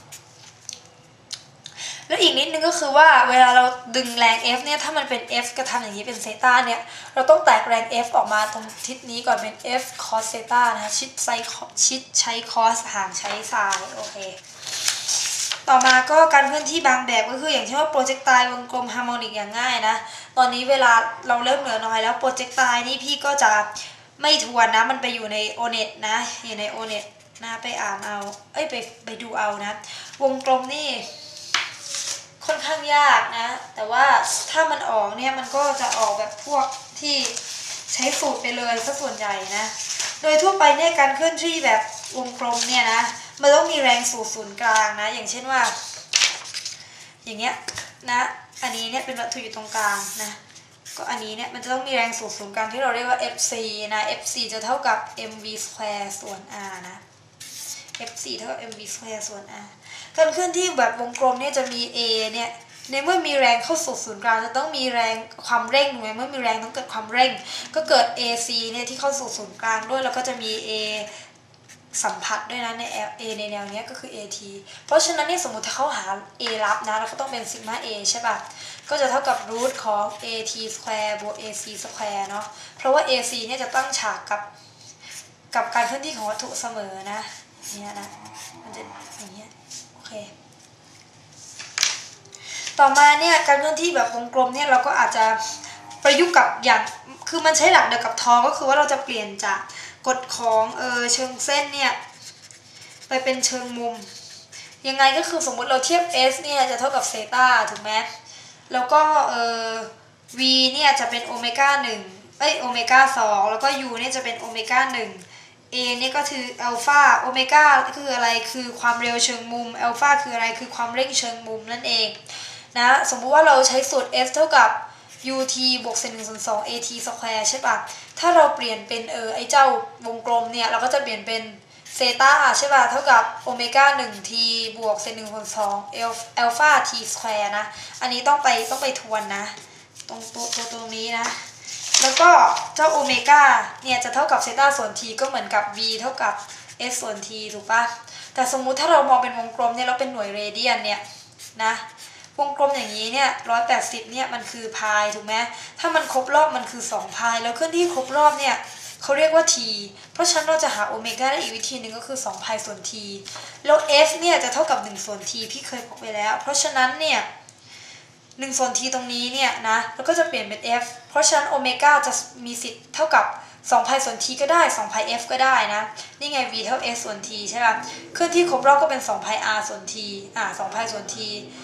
แล้วอีกนิดนึงก็คือว่าเวลาเราดึงแรง F เนี่ยถ้ามันเป็น F กระทำอย่างนี้เป็นเซตาเนี่ยเราต้องแตกแรง F ออกมาตรงทิศนี้ก่อนเป็น F cos เซตานะคะชิดไซชิดใช้ cos ห่างใช้ไซน์โอเคต่อมาก็การเคลื่อนที่บางแบบก็คืออย่างเช่นว่าโปรเจกไตล์วงกลมฮาร์โมนิกอย่างง่ายนะตอนนี้เวลาเราเริ่มเหลือน้อยแล้วโปรเจกไตล์นี่พี่ก็จะไม่ทวนนะมันไปอยู่ใน โอ เน็ต นะอยู่ใน โอ เน็ต นะไปอ่านเอาเอ้ยไปไปดูเอานะวงกลมนี่ค่อนข้างยากนะแต่ว่าถ้ามันออกเนี่ยมันก็จะออกแบบพวกที่ใช้สูตรไปเลยซะส่วนใหญ่นะโดยทั่วไปเนี่ยการเคลื่อนที่แบบวงกลมเนี่ยนะมันต้องมีแรงสู่ศูนย์กลางนะอย่างเช่นว่าอย่างเงี้ยนะอันนี้เนี่ยเป็นวัตถุอยู่ตรงกลางนะก็อันนี้เนี่ยมันจะต้องมีแรงสู่ศูนย์กลางที่เราเรียกว่า เอฟ ซี นะ เอฟ ซี จะเท่ากับ เอ็ม วี สแควร์ ส่วน R นะ เอฟ ซี เท่ากับ เอ็ม วี สแควร์ ส่วน R การเคลื่อนที่แบบวงกลมเนี่ยจะมี A เนี่ยในเมื่อมีแรงเข้าสู่ศูนย์กลางจะต้องมีแรงความเร่งถูกไหมเมื่อมีแรงต้องเกิดความเร่งก็เกิด เอ ซี เนี่ยที่เข้าสู่ศูนย์กลางด้วยแล้วก็จะมี A สัมผัสด้วยนะใน A ในแนวนี้ก็คือ เอ ที เพราะฉะนั้นนี่สมมติถ้าเขาหา A รับนะแล้วก็ต้องเป็นซิกมา A ใช่ป่ะก็จะเท่ากับรูทของ เอ ที สแควร์บวก เอ ซี สแควร์เนาะเพราะว่า เอ ซี เนี่ยจะตั้งฉากกับกับการเคลื่อนที่ของวัตถุเสมอนะเนี่ยนะมันจะอย่างเงี้ยโอเคต่อมาเนี่ยการเคลื่อนที่แบบวงกลมเนี่ยเราก็อาจจะประยุกต์กับอย่างคือมันใช้หลักเดียวกับทอก็คือว่าเราจะเปลี่ยนจากกฎของเออเชิงเส้นเนี่ยไปเป็นเชิงมุมยังไงก็คือสมมุติเราเทียบ S เนี่ยจะเท่ากับเซตาถูกไหมแล้วก็เออ V เนี่ยจะเป็นโอเมก้าหนึ่งเอ้ยโอเมก้าสองแล้วก็ U เนี่ยจะเป็นโอเมก้าหนึ่งA เนี่ยก็คืออัลฟาโอเมก้าคืออะไรคือความเร็วเชิงมุมอัลฟาคืออะไรคือความเร่งเชิงมุมนั่นเองนะสมมุติว่าเราใช้สูตร F เท่ากับ ยู ที บวกเศษหนึ่งส่วนสอง เอ ที สแควร์ใช่ป่ะถ้าเราเปลี่ยนเป็นเออไอเจ้าวงกลมเนี่ยเราก็จะเปลี่ยนเป็นเซตาใช่ป่ะเท่ากับโอเมก้าหนึ่ง T บวกเศษหนึ่งส่วนสองอัลฟา T สแควร์นะอันนี้ต้องไปต้องไปทวนนะตรงตัวตัวตรงนี้นะแล้วก็เจ้าโอเมก้าเนี่ยจะเท่ากับเซตาส่วน t ก็เหมือนกับ v เท่ากับ s ส่วน t ถูกปะแต่สมมุติถ้าเรามองเป็นวงกลมเนี่ยเราเป็นหน่วยเรเดียนเนี่ยนะวงกลมอย่างนี้เนี่ยหนึ่งร้อยแปดสิบเนี่ยมันคือพายถูกไหมถ้ามันครบรอบมันคือสองพายแล้วเคลื่อนที่ครบรอบเนี่ยเขาเรียกว่า t เพราะฉะนั้นเราจะหาโอเมก้าได้อีกวิธีหนึ่งก็คือสองพายส่วน t แล้ว f เนี่ยจะเท่ากับหนึ่งส่วน t พี่เคยบอกไปแล้วเพราะฉะนั้นเนี่ยหนึ่งส่วน t ตรงนี้เนี่ยนะแล้วก็จะเปลี่ยนเป็น f เพราะฉะนั้นโอเมก้าจะมีสิทธิ์เท่ากับสองพายส่วน t ก็ได้สองพาย f ก็ได้นะนี่ไง v เท่า s ส่วน t ใช่ป่ะเคลื่อนที่ครบรอบก็เป็นสองพาย r ส่วน t อ่าสองพายส่วน t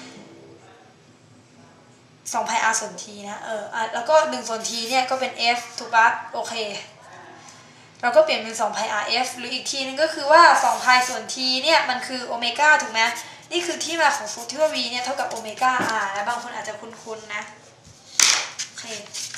สองพาย r ส่วน t นะเอออ่ะแล้วก็หนึ่งส่วน t เนี่ยก็เป็น f ถูกป่ะโอเคเราก็เปลี่ยนเป็นสองพาย rf หรืออีกทีนึงก็คือว่าสองพายส่วน t เนี่ยมันคือโอเมก้าถูกไหมนี่คือที่มาของสูตรที่ว่า v เนี่ยเท่ากับโอเมก้า r นะบางคนอาจจะคุ้นๆนะโอเค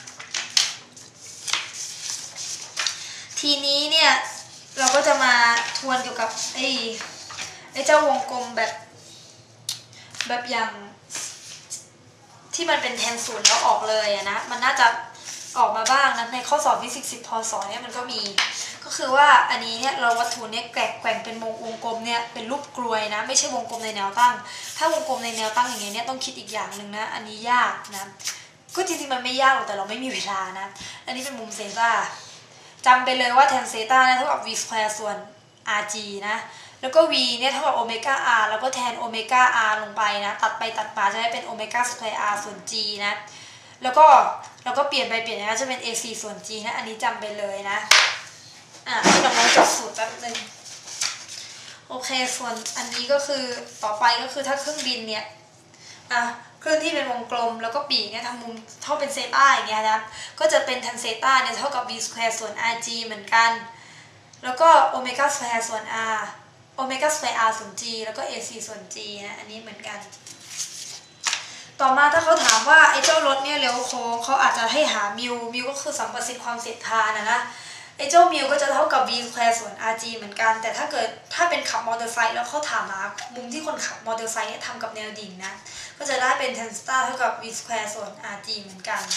ทีนี้เนี่ยเราก็จะมาทวนเกี่ยวกับไอ้ไอ้เจ้าวงกลมแบบแบบอย่างที่มันเป็นแทนศูนย์แล้วออกเลยอะนะมันน่าจะออกมาบ้างนะในข้อสอบฟิสิกส์สิบพศเนี่ยมันก็มีก็คือว่าอันนี้เนี่ยเราวัตถุเนี่ยแกว่งแกว่งเป็นวงวงกลมเนี่ยเป็นรูปกลวยนะไม่ใช่วงกลมในแนวตั้งถ้าวงกลมในแนวตั้งอย่างเงี้ยเนี่ยต้องคิดอีกอย่างหนึ่งนะอันนี้ยากนะก็จริงๆมันไม่ยากหรอกแต่เราไม่มีเวลานะอันนี้เป็นมุมเซตาจำไปเลยว่าแทนเซตาเท่ากับ v สแควร์ส่วน rg นะแล้วก็ v เนี่ยเท่ากับโอเมก้า r แล้วก็แทนโอเมก้า r ลงไปนะตัดไปตัดมาจะได้เป็นโอเมก้าสแควร์ r ส่วน g นะแล้วก็เราก็เปลี่ยนไปเปลี่ยนมาจะเป็น ac ส่วน g นะอันนี้จำไปเลยนะอ่ะให้น้องๆจดสูตรแป๊บนึงโอเคส่วนอันนี้ก็คือต่อไปก็คือถ้าเครื่องบินเนี่ยอ่ะเครื่องที่เป็นวงกลมแล้วก็ปีกเนี่ยทำมุมเท่าเป็นเซตาอย่างเงี้ยนะก็จะเป็นทันเซตาเนี่ยเท่ากับ v สแควร์ส่วน rg เหมือนกันแล้วก็โอเมก้าสแควร์ส่วน r โอเมก้าสแควร์ r ส่วน g แล้วก็ ac ส่วน g นะอันนี้เหมือนกันต่อมาถ้าเขาถามว่าไอ้เจ้ารถเนี่ยเลี้ยวโค้งเขาอาจจะให้หามิวมิวก็คือสัมประสิทธิ์ความเสียดทานนะนะไอ้เจ้ามิวก็จะเท่ากับ v สแควร์ส่วน rg เหมือนกันแต่ถ้าเกิดถ้าเป็นขับมอเตอร์ไซค์แล้วเขาถามหามุมที่คนขับมอเตอร์ไซค์เนี่ยทำกับแนวดิ่งนะก็จะได้เป็น tan theta เท่ากับ v สแควร์ส่วน rg เหมือนกัน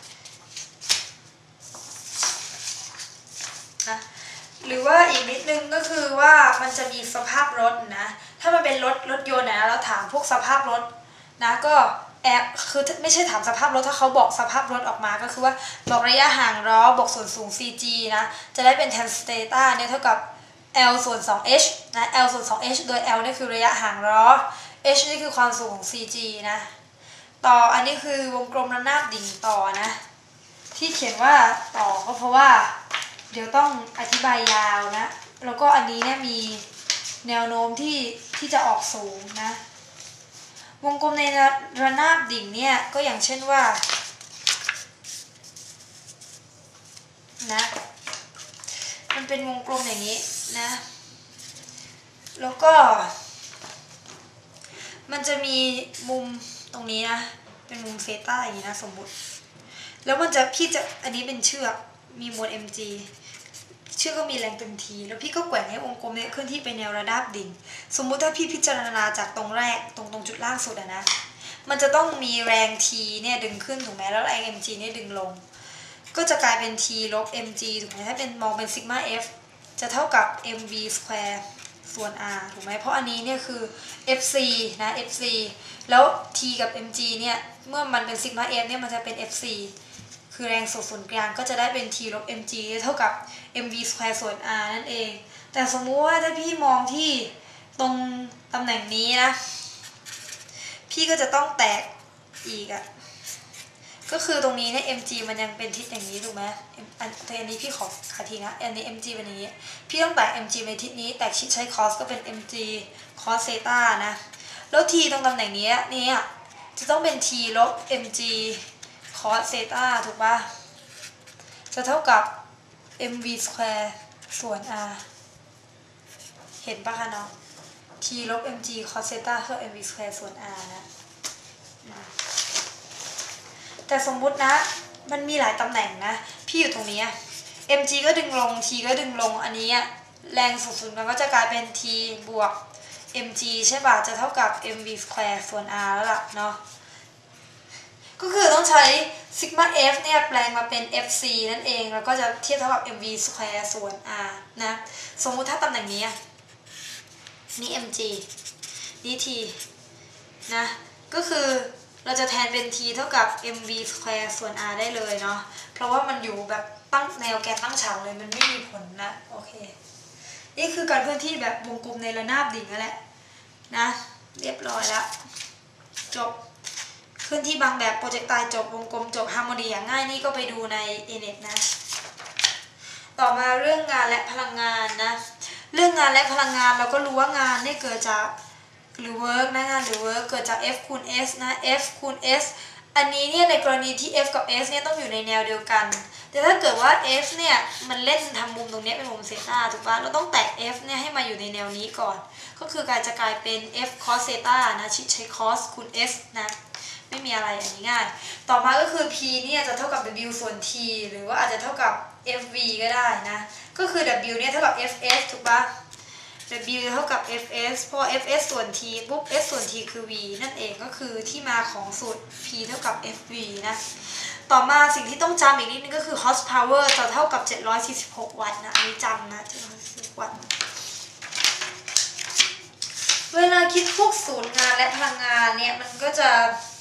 นะหรือว่าอีกนิดนึงก็คือว่ามันจะมีสภาพรถนะถ้ามันเป็นรถรถยนต์นะแล้วถามพวกสภาพรถนะก็แอบคือไม่ใช่ถามสภาพรถถ้าเขาบอกสภาพรถออกมาก็คือว่าบอกระยะห่างล้อบอกส่วนสูง cg นะจะได้เป็น tan theta เนี่ยเท่ากับ l ส่วน สอง h นะ l ส่วน สอง h โดย l นี่คือระยะห่างล้อ h นี่คือความสูงของ cg นะต่ออันนี้คือวงกลมระนาบดิ่งต่อนะที่เขียนว่าต่อก็เพราะว่าเดี๋ยวต้องอธิบายยาวนะแล้วก็อันนี้เนี่ยมีแนวโน้มที่ที่จะออกสูงนะวงกลมในระนาบดิ่งเนี่ยก็อย่างเช่นว่านะมันเป็นวงกลมอย่างนี้นะแล้วก็มันจะมีมุมตรงนี้นะเป็นมุมเซต้าอย่างนี้นะสมมุติแล้วมันจะพี่จะอันนี้เป็นเชือกมีมวล mg เชือกก็มีแรงตึง t แล้วพี่ก็แกว่งให้วงกลมเนี่ยเคลื่อนที่ไปแนวระนาบดิ่งสมมุติถ้าพี่พิจารณาจากตรงแรกตรงตรงจุดล่างสุดอะนะมันจะต้องมีแรง t เนี่ยดึงขึ้นถูกไหมแล้วแรง mg เนี่ยดึงลงก็จะกลายเป็น t ลบ mg ถูกไหมถ้าเป็นมองเป็นซิกมา f จะเท่ากับ mv สแควร์ส่วน r ถูกไหมเพราะอันนี้เนี่ยคือ fc นะ fc แล้ว t กับ mg เนี่ยเมื่อมันเป็นซิกมา f เนี่ยมันจะเป็น fc คือแรงส่วนศูนย์กลางก็จะได้เป็น t ลบ mg เท่ากับ mv สแควร์ส่วน r นั่นเองแต่สมมุติว่าถ้าพี่มองที่ตรงตำแหน่งนี้นะพี่ก็จะต้องแตกอีกอะก็คือตรงนี้เนี่ย mg มันยังเป็นทิศอย่างนี้ถูกไหมอันอันนี้พี่ขอขาทีนะอันนี้ mg เป็นอย่างนี้พี่ต้องแตก mg ในทิศนี้แตกชิดใช้ cos ก็เป็น mg cos เซต้านะแล้ว t ตรงตำแหน่งนี้นี่จะต้องเป็น t ลบ mg cos เซต้าถูกปะจะเท่ากับ mv สแควร์ส่วน r เห็นปะคะเนาะ t ลบ mg cos เซต้าเท่า mv สแควร์ส่วน r นะแต่สมมุตินะมันมีหลายตำแหน่งนะพี่อยู่ตรงนี้ mg ก็ดึงลง t ก็ดึงลงอันนี้แรงสูงสุดมันก็จะกลายเป็น t บวก mg ใช่ป่ะจะเท่ากับ mv สแควร์ส่วน r แล้วล่ะเนาะก็คือต้องใช้ซิกมา f เนี่ยแปลงมาเป็น fc นั่นเองแล้วก็จะเทียบเท่ากับ mv สแควร์ส่วน r นะสมมุติถ้าตำแหน่งนี้นี่ mg นี่ t นะก็คือเราจะแทนเป็น t เท่ากับ mv สแควร์ส่วน r ได้เลยเนาะเพราะว่ามันอยู่แบบตั้งแนวแกนตั้งฉากเลยมันไม่มีผลนะโอเคนี่คือการเคลื่อนที่แบบวงกลมในระนาบดิ่งนั่นแหละนะเรียบร้อยแล้วจบเคลื่อนที่บางแบบโปรเจกต์ตายจบวงกลมจบฮาร์โมนีอย่างง่ายนี่ก็ไปดูใน เอ เน็ต นะต่อมาเรื่องงานและพลังงานนะเรื่องงานและพลังงานเราก็รู้ว่างานเนี่ยเกิดจากหรือ work นะงานหรือ work เกิดจาก F คูณ S นะ F คูณ S อันนี้เนี่ยในกรณีที่ F กับ S เนี่ยต้องอยู่ในแนวเดียวกันแต่ถ้าเกิดว่า F เนี่ยมันเล่นทำมุมตรงนี้เป็นมุมเซต้าถูกปะเราต้องแตะ F เนี่ยให้มาอยู่ในแนวนี้ก่อนก็คือการจะกลายเป็น F cos เซต้านะชิดใช้ cos คูณ S นะไม่มีอะไรอันนี้ง่ายต่อมาก็คือ P เนี่ยจะเท่ากับ W ส่วน T หรือว่าอาจจะเท่ากับ เอฟ วี ก็ได้นะก็คือ W เนี่ยเท่ากับ เอฟ เอส ถูกปะ W เท่ากับ เอฟ เอส พอ เอฟ เอส ส่วน T ปุ๊บ S ส่วน T คือ V นั่นเองก็คือที่มาของสูตร P เท่ากับ เอฟ วี นะต่อมาสิ่งที่ต้องจำอีกนิดนึงก็คือ horsepower จะเท่ากับเจ็ดร้อยสี่สิบหกวัตต์นะอันนี้จำนะเจ็ดร้อยสี่สิบหกวัตต์เวลาคิดพวกสูตรงานและพลังงานเนี่ยมันก็จะ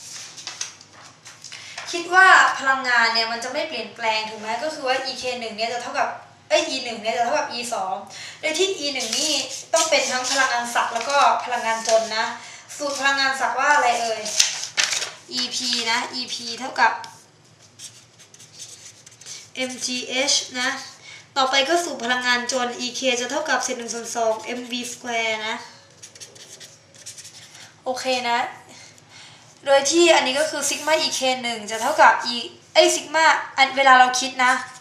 คิดว่าพลังงานเนี่ยมันจะไม่เปลี่ยนแปลงถูกไหมก็คือว่า อี เค หนึ่ง เนี่ยจะเท่ากับเอ้ย อี หนึ่ง เนี่ยจะเท่ากับ อี สอง โดยที่ อี หนึ่ง นี่ต้องเป็นทั้งพลังงานศักย์แล้วก็พลังงานจนนะสูตรพลังงานศักย์ว่าอะไรเอ่ย อี พี นะ อี พี เท่ากับ เอ็ม จี เอช นะต่อไปก็สูตรพลังงานจน อี เค จะเท่ากับ เศษหนึ่งส่วนสอง เอ็ม วี สแควร์ นะโอเคนะโดยที่อันนี้ก็คือซิกมา อี เค หนึ่ง จะเท่ากับ e ไอซิกมาอันเวลาเราคิดนะ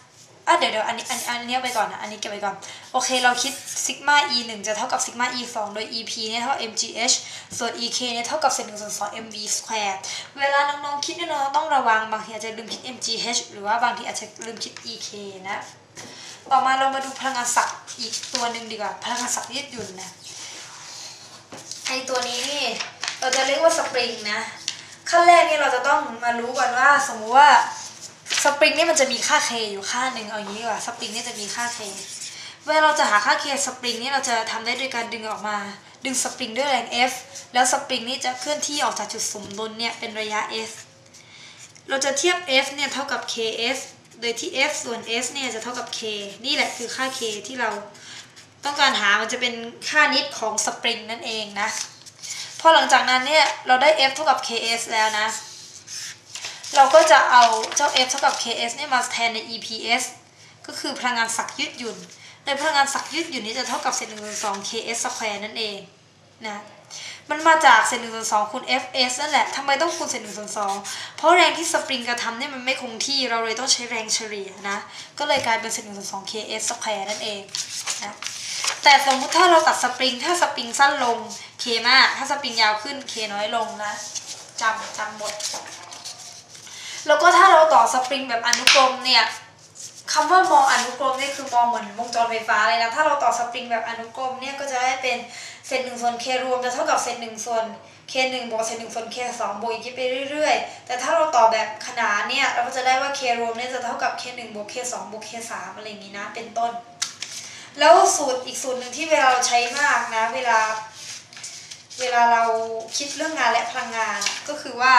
อ่ะเดี๋ยวเดี๋ยวอันนี้อันอันนี้ไปก่อนนะอันนี้เก็บไปก่อนโอเคเราคิดซิกมา e หนึ่งจะเท่ากับซิกมา e สองโดย ep เนี่ยเท่า mgh ส่วน ek เนี่ยเท่ากับเศษหนึ่งส่วนสอง mv square เวลาน้องๆคิดเนี่ยน้องต้องระวังบางทีอาจจะลืมคิด mgh หรือว่าบางทีอาจจะลืมคิด ek นะต่อมาเรามาดูพลังงานศักย์อีกตัวหนึ่งดีกว่าพลังงานศักย์ยืดหยุ่นนะไอตัวนี้นี่เราจะเรียกว่าสปริงนะขั้นแรกนี่เราจะต้องมารู้ก่อนว่าสมมุติว่าสปริงนี่มันจะมีค่า k อยู่ค่าหนึ่งเอาอย่างนี้ดีกว่าสปริงนี่จะมีค่า k เวลาเราจะหาค่า k สปริงนี่เราจะทำได้โดยการดึงออกมาดึงสปริงด้วยแรง F แล้วสปริงนี่จะเคลื่อนที่ออกจากจุดสมดุลเนี่ยเป็นระยะ s เราจะเทียบ F เนี่ยเท่ากับ ks โดยที่ F ส่วน s เนี่ยจะเท่ากับ k นี่แหละคือค่า k ที่เราต้องการหามันจะเป็นค่านิดของสปริงนั่นเองนะพอหลังจากนั้นเนี่ยเราได้ F เท่ากับ ks แล้วนะเราก็จะเอาเจ้า F เท่ากับ ks เนี่ยมาแทนใน eps ก็คือพลังงานศักย์ยืดหยุ่นโดยพลังงานศักย์ยืดหยุ่นนี้จะเท่ากับเศษหนึ่งส่วนสอง ks สแควร์นั่นเองนะมันมาจากเศษหนึ่งส่วนสองคูณ fs นั่นแหละทำไมต้องคูณเศษหนึ่งส่วนสองเพราะแรงที่สปริงกระทำเนี่ยมันไม่คงที่เราเลยต้องใช้แรงเฉลี่ยนะก็เลยกลายเป็นเศษหนึ่งส่วนสอง ks สแควร์นั่นเองนะแต่สมมุติถ้าเราตัดสปริงถ้าสปริงสั้นลง k มากถ้าสปริงยาวขึ้น k น้อยลงนะจำจำหมดแล้วก็ถ้าเราต่อสปริงแบบอนุกรมเนี่ยคำว่ามองอนุกรมนี่คือมองเหมือนวงจรไฟฟ้าเลยนะถ้าเราต่อสปริงแบบอนุกรมเนี่ยก็จะได้เป็นเศษหนึ่งส่วน k รวมจะเท่ากับเศษหนึ่งส่วน k หนึ่งบวกเศษหนึ่งส่วน k สองบวกอย่างนี้ไปเรื่อยๆแต่ถ้าเราต่อแบบขนานเนี่ยเราก็จะได้ว่า k รวมเนี่ยจะเท่ากับ k หนึ่งบวก k สองบวก k สามอะไรอย่างนี้นะเป็นต้นแล้วสูตรอีกสูตรหนึ่งที่เวลาเราใช้มากนะเวลาเวลาเราคิดเรื่องงานและพลังงานก็คือว่า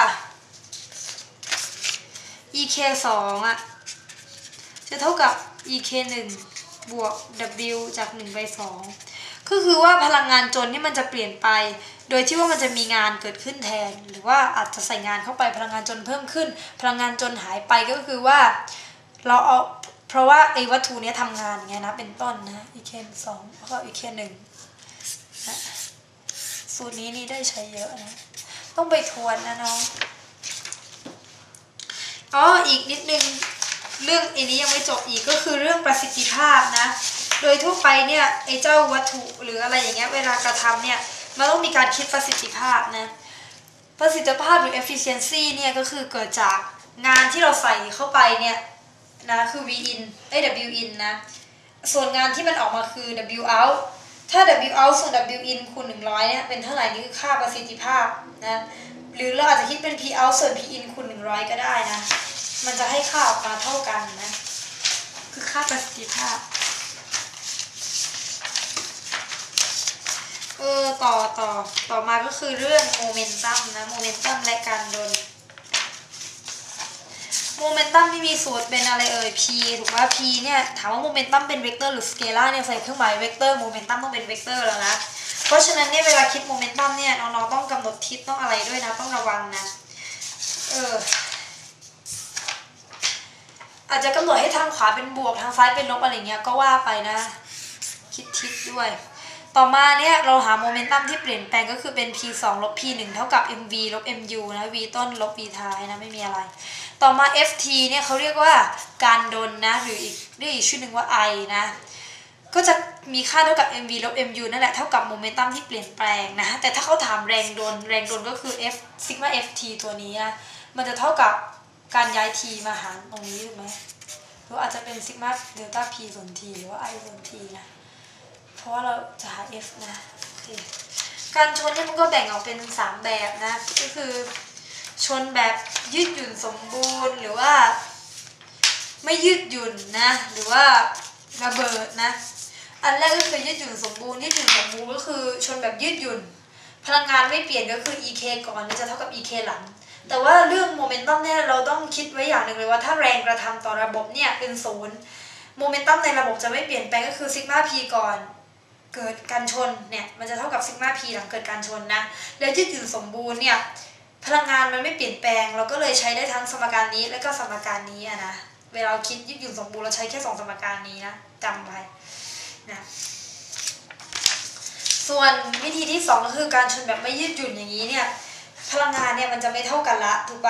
ek สองอ่ะจะเท่ากับ ek หนึ่งบวก w จากหนึ่งไปสองก็คือว่าพลังงานจนนี่มันจะเปลี่ยนไปโดยที่ว่ามันจะมีงานเกิดขึ้นแทนหรือว่าอาจจะใส่งานเข้าไปพลังงานจนเพิ่มขึ้นพลังงานจนหายไปก็คือว่าเราเอาเพราะว่าไอ้วัตถุนี้ทำงานไงนะเป็นต้นนะ ek สองแล้วก็ ek หนึ่งนะสูตรนี้นี่ได้ใช้เยอะนะต้องไปทวนนะน้องอ๋ออีกนิดนึงเรื่องอันนี้ยังไม่จบอีกก็คือเรื่องประสิทธิภาพนะโดยทั่วไปเนี่ยไอ้เจ้าวัตถุหรืออะไรอย่างเงี้ยเวลากระทำเนี่ยมันต้องมีการคิดประสิทธิภาพนะประสิทธิภาพหรือ efficiency เนี่ยก็คือเกิดจากงานที่เราใส่เข้าไปเนี่ยนะคือ v in เอ้ย w in นะส่วนงานที่มันออกมาคือ w out ถ้า w out ส่วน w in คูณหนึ่งร้อยเนี่ยเป็นเท่าไหร่นี่คือค่าประสิทธิภาพนะหรือเราอาจจะคิดเป็น p out ส่วน p in คูณหนึ่งร้อยก็ได้นะมันจะให้ค่าออกมาเท่ากันนะคือค่าประสิทธิภาพเออต่อต่อต่อมาก็คือเรื่องโมเมนตัมนะโมเมนตัมและการโดนโมเมนตัมที่มีสูตรเป็นอะไรเอ่ย p ถูกป่ะ p เนี่ยถามว่าโมเมนตัมเป็นเวกเตอร์หรือสเกลาร์เนี่ยใส่เครื่องหมายเวกเตอร์โมเมนตัมต้องเป็นเวกเตอร์แล้วนะเพราะฉะนั้นเนี่ยเวลาคิดโมเมนตัมเนี่ยน้องๆต้องกำหนดทิศต้องอะไรด้วยนะต้องระวังนะเอออาจจะกำหนดให้ทางขวาเป็นบวกทางซ้ายเป็นลบอะไรเงี้ยก็ว่าไปนะคิดทิศด้วยต่อมาเนี่ยเราหาโมเมนตัมที่เปลี่ยนแปลงก็คือเป็น p สองลบ p หนึ่งเท่ากับ mv ลบ mu นะ v ต้นลบ v ท้ายนะไม่มีอะไรต่อมา ft เนี่ยเขาเรียกว่าการดลนะหรืออีกเรียกอีกชื่อหนึ่งว่า I นะก็จะมีค่าเท่ากับ mv ลบ mu นั่นแหละเท่ากับโมเมนตัมที่เปลี่ยนแปลงนะแต่ถ้าเขาถามแรงดลแรงดลก็คือ f ซิกมา ft ตัวนี้นะมันจะเท่ากับการย้าย t มาหารตรงนี้ถูกไหมหรืออาจจะเป็นซิกมาเดลต้า p ส่วน t หรือว่า I ส่วน t นะเพราะว่าเราจะหา f นะโอเคการชนเนี่ยมันก็แบ่งออกเป็นสามแบบนะก็คือชนแบบยืดหยุ่นสมบูรณ์หรือว่าไม่ยืดหยุ่นนะหรือว่าระเบิดนะอันแรกก็คือยืดหยุ่นสมบูรณ์ยืดหยุ่นสมบูรณ์ก็คือชนแบบยืดหยุ่นพลังงานไม่เปลี่ยนก็คือ ek ก่อนจะเท่ากับ ek หลังแต่ว่าเรื่องโมเมนตัมเนี่ยเราต้องคิดไว้อย่างหนึ่งเลยว่าถ้าแรงกระทำต่อระบบเนี่ยเป็นศูนย์โมเมนตัมในระบบจะไม่เปลี่ยนแปลงก็คือซิกมา p ก่อนเกิดการชนเนี่ยมันจะเท่ากับซิกมา p หลังเกิดการชนนะแล้วยืดหยุ่นสมบูรณ์เนี่ยพลังงานมันไม่เปลี่ยนแปลงเราก็เลยใช้ได้ทั้งสมการนี้และก็สมการนี้อะนะเวลาเราคิดยืดหยุ่นสมบูรณ์เราใช้แค่สองสมการนี้นะจำไว้นะส่วนวิธีที่สองก็คือการชนแบบไม่ยืดหยุ่นอย่างนี้เนี่ยพลังงานเนี่ยมันจะไม่เท่ากันละถูกปะ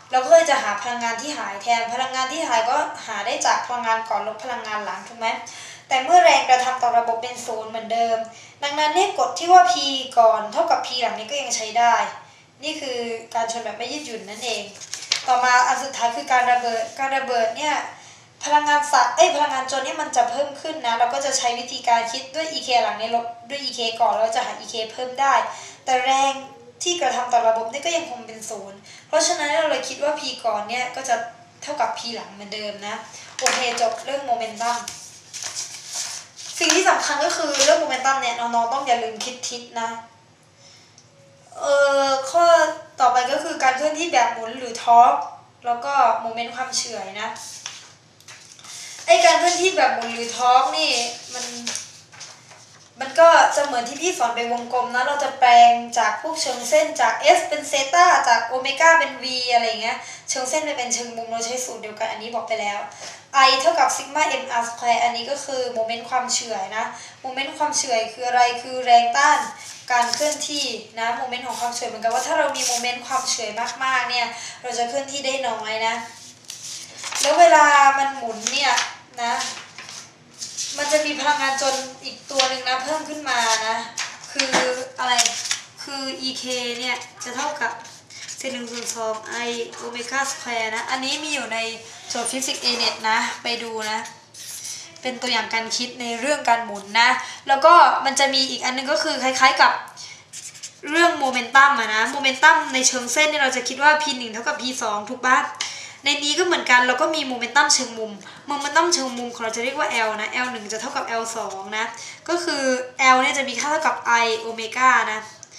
เราก็เลยจะหาพลังงานที่หายแทนพลังงานที่หายก็หาได้จากพลังงานก่อนลบพลังงานหลังถูกไหมแต่เมื่อแรงกระทำต่อระบบเป็นศูนย์เหมือนเดิมดังนั้นเนี่ยกฎที่ว่า P ก่อนเท่ากับ P หลังนี้ก็ยังใช้ได้นี่คือการชนแบบไม่ยืดหยุ่นนั่นเองต่อมาอันสุดท้ายคือการระเบิดการระเบิดเนี่ยพลังงานสะเอ้ยพลังงานจนเนี่ยมันจะเพิ่มขึ้นนะเราก็จะใช้วิธีการคิดด้วย อี เค หลังนี้ลบด้วย อี เค ก่อนเราจะหา อี เค เพิ่มได้แต่แรงที่กระทำต่อระบบนี่ก็ยังคงเป็นศูนย์เพราะฉะนั้นเราเลยคิดว่า P ก่อนเนี่ยก็จะเท่ากับ P หลังเหมือนเดิมนะโอเคจบเรื่องโมเมนตัมสิ่งที่สำคัญก็คือเรื่องโมเมนตัมเนี่ยน้องๆต้องอย่าลืมคิดทิศนะเอ่อข้อต่อไปก็คือการเคลื่อนที่แบบหมุนหรือทอร์กแล้วก็โมเมนต์ความเฉื่อยนะไอการเคลื่อนที่แบบหมุนหรือทอร์กนี่มันมันก็จะเหมือนที่พี่สอนเป็นวงกลมนะเราจะแปลงจากพวกเชิงเส้นจาก S เป็นเซตาจากโอเมก้าเป็น V อะไรเงี้ยเชิงเส้นไปเป็นเชิงมุมเราใช้สูตรเดียวกันอันนี้บอกไปแล้ว I เท่ากับซิกมา m r square อันนี้ก็คือโมเมนต์ความเฉื่อยนะโมเมนต์ความเฉื่อยคืออะไรคือแรงต้านการเคลื่อนที่นะโมเมนต์ของความเฉื่อยเหมือนกันว่าถ้าเรามีโมเมนต์ความเฉื่อยมากๆเนี่ยเราจะเคลื่อนที่ได้น้อยนะแล้วเวลามันหมุนเนี่ยนะมันจะมีพลังงานจนอีกตัวหนึ่งนะเพิ่มขึ้นมานะคืออะไรคือ อี เค เนี่ยจะเท่ากับเศษหนึ่งส่วนสอง I โอเมก้าสแควร์นะอันนี้มีอยู่ในโจทย์ฟิสิกส์ เอ เน็ต นะไปดูนะเป็นตัวอย่างการคิดในเรื่องการหมุนนะแล้วก็มันจะมีอีกอันนึงก็คือคล้ายๆกับเรื่องโมเมนตัมอะนะโมเมนตัมในเชิงเส้นเนี่ยเราจะคิดว่า P หนึ่งเท่ากับ P สองถูกปะในนี้ก็เหมือนกันเราก็มีโมเมนตัมเชิงมุมโมเมนตัมเชิงมุมของเราจะเรียกว่า L นะ L หนึ่งจะเท่ากับ L สองนะก็คือ L เนี่ยจะมีค่าเท่ากับ I โอเมก้านะ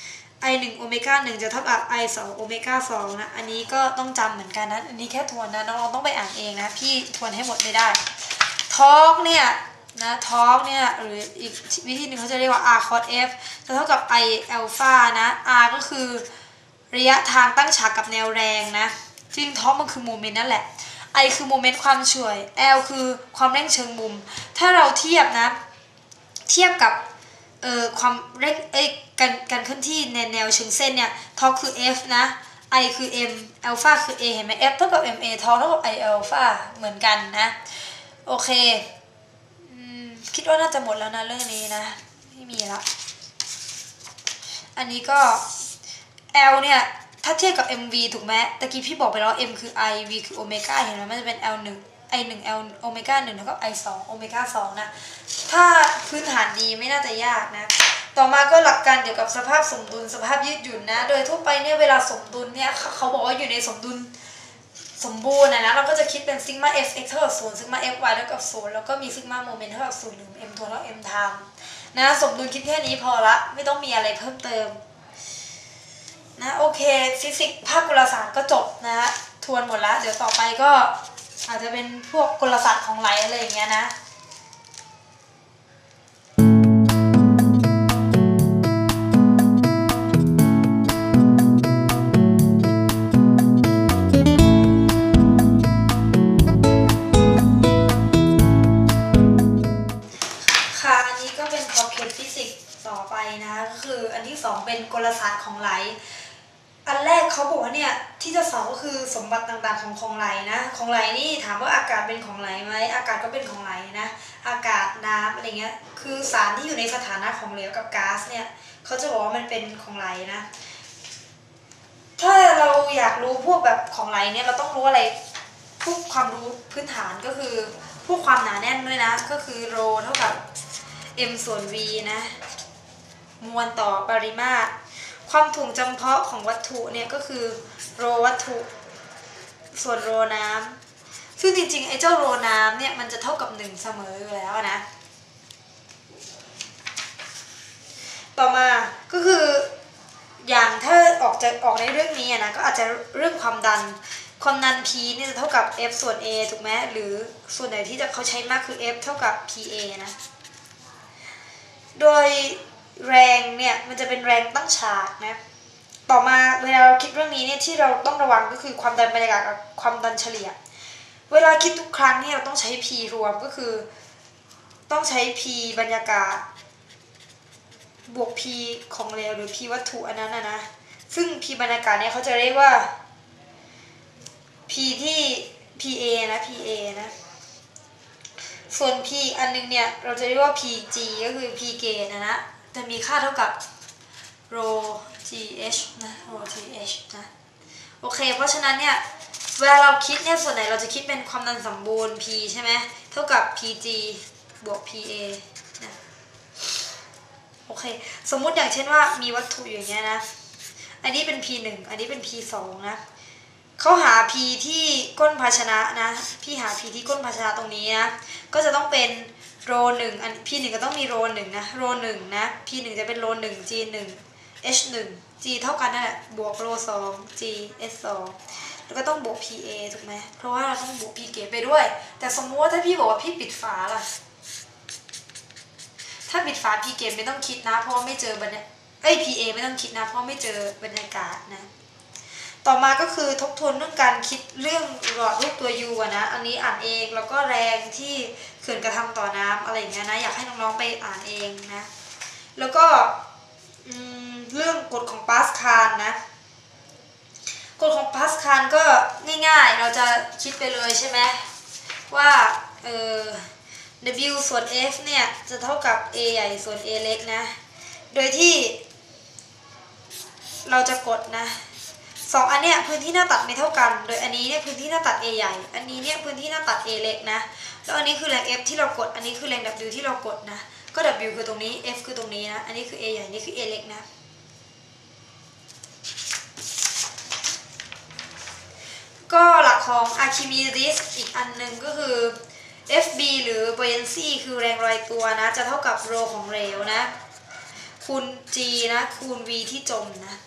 I หนึ่งโอเมก้าหนึ่งจะเท่ากับ I สองโอเมก้าสองนะอันนี้ก็ต้องจำเหมือนกันนะอันนี้แค่ทวนนะน้องๆต้องไปอ่านเองนะพี่ทวนให้หมดไม่ได้ทอร์กเนี่ยนะทอร์กเนี่ยหรืออีกวิธีหนึ่งเขาจะเรียกว่า R cos F จะเท่ากับ I อัลฟานะ R ก็คือระยะทางตั้งฉากกับแนวแรงนะจริงทอร์กมันคือโมเมนต์นั่นแหละ I คือโมเมนต์ความเฉื่อย L คือความเร่งเชิงมุมถ้าเราเทียบนะเทียบกับเอ่อความเร่งเอ้ยการการเคลื่อนที่ในแนวเชิงเส้นเนี่ยทอร์กคือ F นะ I คือ M อัลฟาคือ A เห็นไหม F เท่ากับ เอ็ม เอ ทอร์กเท่ากับ I อัลฟาเหมือนกันนะโอเคคิดว่าน่าจะหมดแล้วนะเรื่องนี้นะไม่มีละอันนี้ก็ L เนี่ยถ้าเทียบกับ เอ็ม วี ถูกไหมตะกี้พี่บอกไปแล้ว M คือ I V คือโอเมก้าเห็นไหมมันจะเป็น L หนึ่ง I หนึ่ง L โอเมก้าหนึ่งแล้วก็ I สองโอเมก้าสองนะถ้าพื้นฐานดีไม่น่าจะยากนะต่อมาก็หลักการเกี่ยวกับสภาพสมดุลสภาพยืดหยุ่นนะโดยทั่วไปเนี่ยเวลาสมดุลเนี่ยเขาบอกว่าอยู่ในสมดุลสมบูรณ์นะนะเราก็จะคิดเป็นซิกมา f x เท่ากับศูนย์ซิกมา f y เท่ากับศูนย์แล้วก็มีซิกมาโมเมนต์เท่ากับศูนย์หนึ่ง m ทวนเท่า m ไทม์นะสมดุลคิดแค่นี้พอละไม่ต้องมีอะไรเพิ่มเติมนะโอเคฟิสิกส์ภาคกลศาสตร์ก็จบนะทวนหมดแล้วเดี๋ยวต่อไปก็อาจจะเป็นพวกกลศาสตร์ของไหลอะไรอย่างเงี้ยนะค่ะอันนี้ก็เป็นขอบเขตฟิสิกส์ต่อไปนะก็คืออันที่สองเป็นกลศาสตร์ของไหลอันแรกเขาบอกว่าเนี่ยที่จะสอนก็คือสมบัติต่างๆของของไหลนะของไหลนี่ถามว่าอากาศเป็นของไหลไหมอากาศก็เป็นของไหลนะอากาศน้ำอะไรเงี้ยคือสารที่อยู่ในสถานะของเหลวกับก๊าซเนี่ยเขาจะบอกว่ามันเป็นของไหลนะถ้าเราอยากรู้พวกแบบของไหลเนี่ยเราต้องรู้อะไรพวกความรู้พื้นฐานก็คือพวกความหนาแน่นด้วยนะก็คือโรเท่ากับ m ส่วน v นะมวลต่อปริมาตรความถ่วงจำเพาะของวัตถุเนี่ยก็คือโรวัตถุส่วนโรน้ำซึ่งจริงๆไอ้เจ้าโรน้ำเนี่ยมันจะเท่ากับหนึ่งเสมออยู่แล้วนะต่อมาก็คืออย่างถ้าออกจะออกในเรื่องนี้นะก็อาจจะเรื่องความดันความดัน P เนี่ยจะเท่ากับ F ส่วน A ถูกไหมหรือส่วนไหนที่จะเขาใช้มากคือ F เท่ากับ พี เอ นะโดยแรงเนี่ยมันจะเป็นแรงตั้งฉากนะต่อมาเวลาเราคิดเรื่องนี้เนี่ยที่เราต้องระวังก็คือความดันบรรยากาศกับความดันเฉลี่ยเวลาคิดทุกครั้งเนี่ยเราต้องใช้ P รวมก็คือต้องใช้ P บรรยากาศบวก P ของเหลวหรือ P วัตถุอันนั้นนะนะซึ่ง P บรรยากาศเนี่ยเขาจะเรียกว่า p ที่ pa นะ pa นะส่วน p อันนึงเนี่ยเราจะเรียกว่า pg ก็คือ p เกณฑ์นะนะจะมีค่าเท่ากับ rho gh นะ rho gh นะโอเคเพราะฉะนั้นเนี่ยเวลาเราคิดเนี่ยส่วนไหนเราจะคิดเป็นความดันสมบูรณ์ p ใช่ไหมเท่ากับ pg บวก pa นะโอเคสมมุติอย่างเช่นว่ามีวัตถุอย่างเงี้ยนะอันนี้เป็น พี หนึ่ง อันนี้เป็น พี สอง นะเขาหา p ที่ก้นภาชนะนะพี่หา p ที่ก้นภาชนะตรงนี้นะก็จะต้องเป็นโรหนึ่งอัน p หนึ่งก็ต้องมีโรหนึ่งนะโรหนึ่งนะ p หนึ่งจะเป็นโรหนึ่ง g หนึ่ง h หนึ่ง g เท่ากันนั่นแหละบวกโรสอง g h สองแล้วก็ต้องบวก pa ถูกไหมเพราะว่าเราต้องบวก p เกตไปด้วยแต่สมมติว่าถ้าพี่บอกว่าพี่ปิดฝาล่ะถ้าปิดฝา p เกตไม่ต้องคิดนะเพราะไม่เจอบรรยากาศเอ้ย pa ไม่ต้องคิดนะเพราะไม่เจอบรรยากาศนะต่อมาก็คือทบทวนเรื่องการคิดเรื่องหลอดรูปตัว U อะนะอันนี้อ่านเองแล้วก็แรงที่เขื่อนกระทำต่อน้ำอะไรอย่างเงี้ยนะอยากให้น้องๆไปอ่านเองนะแล้วก็เรื่องกฎของปาสคาลนะกฎของปาสคาลก็ง่ายๆเราจะคิดไปเลยใช่ไหมว่าเออ W ส่วน F เนี่ยจะเท่ากับ A ใหญ่ส่วน A เล็กนะโดยที่เราจะกดนะสองอันเนี้ยพื้นที่หน้าตัดไม่เท่ากันโดยอันนี้เนี่ยพื้นที่หน้าตัด A ใหญ่อันนี้เนี่ยพื้นที่หน้าตัด A เล็กนะแล้วอันนี้คือแรง F ที่เรากดอันนี้คือแรง W ที่เรากดนะก็ W คือตรงนี้ F คือตรงนี้นะอันนี้คือ A ใหญ่นี่คือ A เล็กนะก็หลักของ Archimedes อีกอันหนึ่งก็คือ Fb หรือ buoyancy คือแรงลอยตัวนะจะเท่ากับโรของเหลวนะคูณ G นะคูณ V ที่จมนะ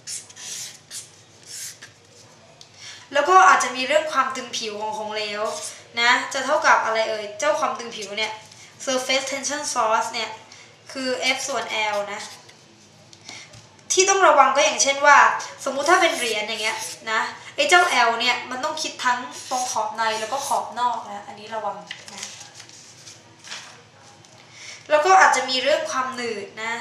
แล้วก็อาจจะมีเรื่องความตึงผิวของของเหลวนะจะเท่ากับอะไรเอ่ยเจ้าความตึงผิวเนี่ย surface tension force เนี่ยคือ F ส่วน L นะที่ต้องระวังก็อย่างเช่นว่าสมมุติถ้าเป็นเหรียญอย่างเงี้ยนะไอ้เจ้า L เนี่ยมันต้องคิดทั้งตรงขอบในแล้วก็ขอบนอกนะอันนี้ระวังนะแล้วก็อาจจะมีเรื่องความหนืดนะ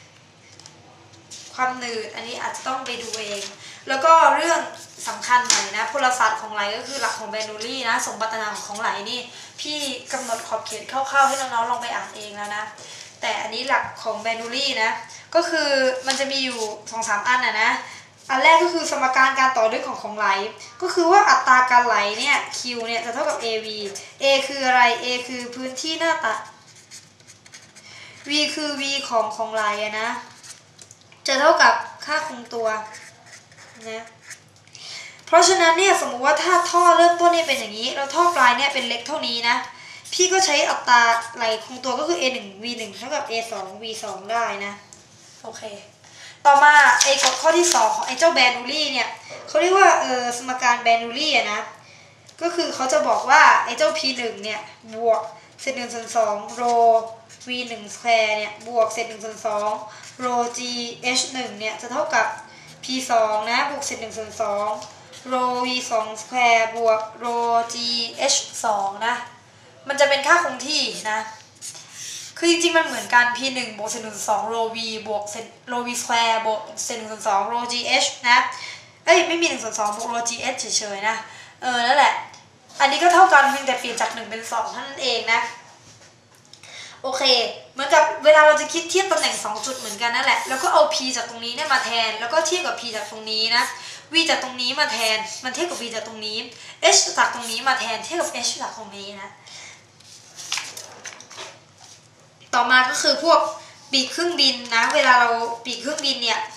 ความหนืดอันนี้อาจจะต้องไปดูเองแล้วก็เรื่องสำคัญหน่อยนะพลศาสตร์ของไหลก็คือหลักของแบรนูลลี่นะสมบัตินามของไหลนี่พี่กำหนดขอบเขตคร่าวๆให้น้องๆลองไปอ่านเองแล้วนะแต่อันนี้หลักของแบรนูลลี่นะก็คือมันจะมีอยู่ สองสาม อันนะนะอันแรกก็คือสมการการต่อด้วยของของไหลก็คือว่าอัตราการไหลเนี่ย Q เนี่ยจะเท่ากับ เอ วี A คืออะไร A คือพื้นที่หน้าตัด V คือ V ของของไหลนะจะเท่ากับค่าคงตัวนะเพราะฉะนั้นเนี่ยสมมุติว่าถ้าท่อเริ่มต้นเนี่ยเป็นอย่างนี้แล้วท่อปลายเนี่ยเป็นเล็กเท่านี้นะพี่ก็ใช้อัตราไหลคงตัวก็คือ เอ หนึ่ง วี หนึ่ง เท่ากับ เอ สอง วี สอง ได้นะโอเคต่อมาไอ้กฎข้อที่สองของไอ้เจ้าแบรนูลลี่เนี่ยเขาเรียกว่าเออสมการแบรนูลลี่อะนะก็คือเขาจะบอกว่าไอ้เจ้า พี หนึ่ง เนี่ยบวกเศษหนึ่งส่วนสองโร วี หนึ่ง สแควร์เนี่ยบวกเศษหนึ่งส่วนสองโร จี เอช หนึ่ง เนี่ยจะเท่ากับ พี สอง นะบวกเศษหนึ่งส่วนสองโร วี สอง สแควร์บวกโร จี เอช สอง นะมันจะเป็นค่าคงที่นะคือจริงๆมันเหมือนกัน พี หนึ่ง บวกเศษหนึ่งส่วนสองโร V บวกเศษโร V สแควร์บวกเศษหนึ่งส่วนสองโร จี เอช นะเอ้ยไม่มีหนึ่งส่วนสองบวกโร จี เอช เฉยๆนะเออนั่นแหละอันนี้ก็เท่ากันเพียงแต่เปลี่ยนจากหนึ่งเป็นสองเท่านั้นเองนะโอเคเหมือนกับเวลาเราจะคิดเทียบตำแหน่งสองจุดเหมือนกันนั่นแหละแล้วก็เอา p จากตรงนี้เนี่ยมาแทนแล้วก็เทียบกับ p จากตรงนี้นะ v จากตรงนี้มาแทนมันเทียบกับ v จากตรงนี้ h จากตรงนี้มาแทนเทียบกับ h จากตรงนี้นะต่อมาก็คือพวกปีกเครื่องบินนะเวลาเราปีกเครื่องบินเนี่ย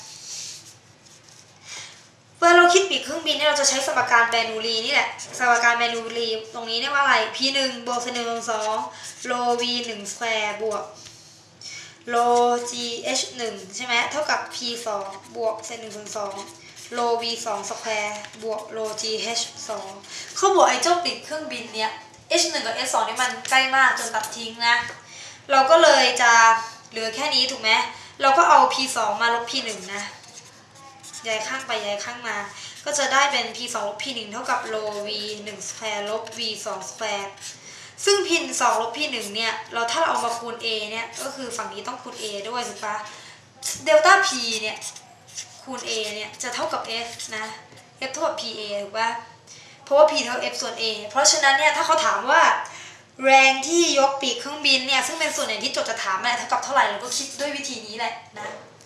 เวลาเราคิดปีกเครื่องบินเนี่ยเราจะใช้สมการแบรนูลลีนี่แหละสมการแบรนูลลีตรงนี้เนี่ยว่าอะไร พี หนึ่ง บวกเศษหนึ่งส่วนสองโร วี หนึ่ง สแควร์บวกโร จี เอช หนึ่ง ใช่ไหมเท่ากับ พี สอง บวกเศษหนึ่งส่วนสองโร วี สอง สแควร์บวกโร จี เอช สองเขาบอกไอ้เจ้าปีกเครื่องบินเนี่ย H หนึ่ง กับ H สองนี่มันใกล้มากจนตัดทิ้งนะเราก็เลยจะเหลือแค่นี้ถูกไหมเราก็เอา พี สอง มาลบ พี หนึ่ง นะย้ายข้างไปย้ายข้างมาก็จะได้เป็น พี สอง ลบ พี หนึ่ง เท่ากับโร วี หนึ่ง สแควร์ลบ วี สอง สแควร์ซึ่ง พี สอง ลบ พี หนึ่ง เนี่ยเราถ้าเราเอามาคูณ A เนี่ยก็คือฝั่งนี้ต้องคูณ A ด้วยถูกปะเดลต้า P เนี่ยคูณ A เนี่ยจะเท่ากับ F นะ F เท่ากับ พี เอ ถูกปะราะว่า P เท่า F ส่วน A เพราะฉะนั้นเนี่ยถ้าเขาถามว่าแรงที่ยกปีกเครื่องบินเนี่ยซึ่งเป็นส่วนไหนที่โจทย์จะถามมันเท่ากับเท่าไหร่เราก็คิดด้วยวิธีนี้แหละนะ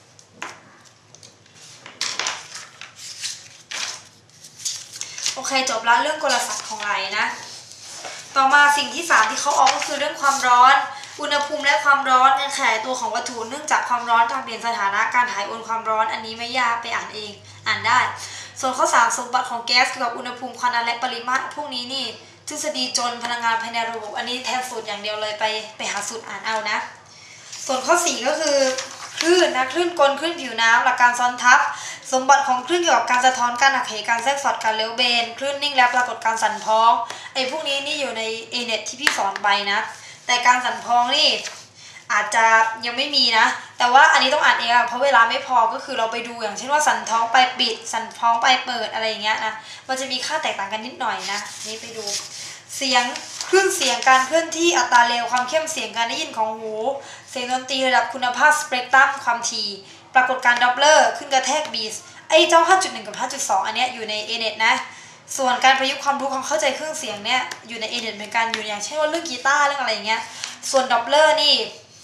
โอเคจบแล้วเรื่องกลศาสตร์ของไหลนะต่อมาสิ่งที่สามที่เขาออกก็คือเรื่องความร้อนอุณหภูมิและความร้อนการขยายตัวของวัตถุเนื่องจากความร้อนการเปลี่ยนสถานะการถ่ายโอนความร้อนอันนี้ไม่ยากไปอ่านเองอ่านได้ส่วนข้อสามสมบัติของแก๊สเกี่ยวกับอุณหภูมิความดันและปริมาตรพวกนี้นี่ทฤษฎีจนพลังงานภายในระบบอันนี้แทนสูตรอย่างเดียวเลยไปไปหาสูตรอ่านเอานะส่วนข้อสี่ก็คือคลื่นนะคลื่นกลคลื่นผิวน้ำหลักการซ้อนทับสมบัติของคลื่นเกี่ยวกับการสะท้อนการหักเหการแทรกสอดการเลี้ยวเบนคลื่นนิ่งและปรากฏการสั่นพ้องไอ้พวกนี้นี่อยู่ใน เอ เน็ต ที่พี่สอนไปนะแต่การสั่นพ้องนี่อาจจะยังไม่มีนะแต่ว่าอันนี้ต้องอ่านเองเพราะเวลาไม่พอก็คือเราไปดูอย่างเช่นว่าสั่นท้องไปปิดสั่นท้องไปเปิดอะไรอย่างเงี้ยนะมันจะมีค่าแตกต่างกันนิดหน่อยนะนี่ไปดูเสียงคลื่นเสียงการเคลื่อนที่อัตราเร็วความเข้มเสียงการได้ยินของหูเสียงดนตรีระดับคุณภาพสเปกตรัมความถี่ปรากฏการณ์ดอปเลอร์ขึ้นกระแทกบีสไอ้เจ้า ห้าจุดหนึ่ง กับ ห้าจุดสอง อันเนี้ยอยู่ใน เอ เน็ต นะส่วนการประยุกต์ความรู้ความเข้าใจเครื่องเสียงเนี่ยอยู่ใน เอ เน็ต เหมือนกันอยู่อย่างเช่นว่าเรื่องกีตาร์เรื่องอะไรอย่างเงี้ยส่วนดอปเลอร์นี่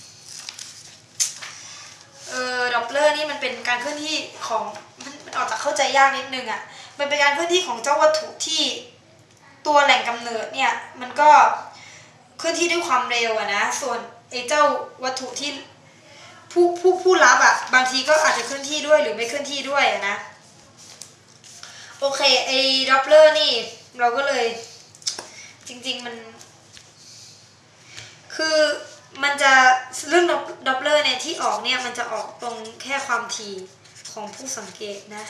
เออดอปเลอร์นี่มันเป็นการเคลื่อนที่ของมันมันออกจากเข้าใจยากนิดนึงอ่ะมันเป็นการเคลื่อนที่ของเจ้าวัตถุที่ตัวแหล่งกำเนิดเนี่ยมันก็เคลื่อนที่ด้วยความเร็วอะนะส่วนไอ้เจ้าวัตถุที่ผู้ผู้ผู้รับอ่ะบางทีก็อาจจะเคลื่อนที่ด้วยหรือไม่เคลื่อนที่ด้วยอะนะโอเคไอ้ดอปเลอร์นี่เราก็เลยจริงๆมันคือมันจะเรื่องดอปเลอร์เนี่ยที่ออกเนี่ยมันจะออกตรงแค่ความถี่ของผู้สังเกตนะ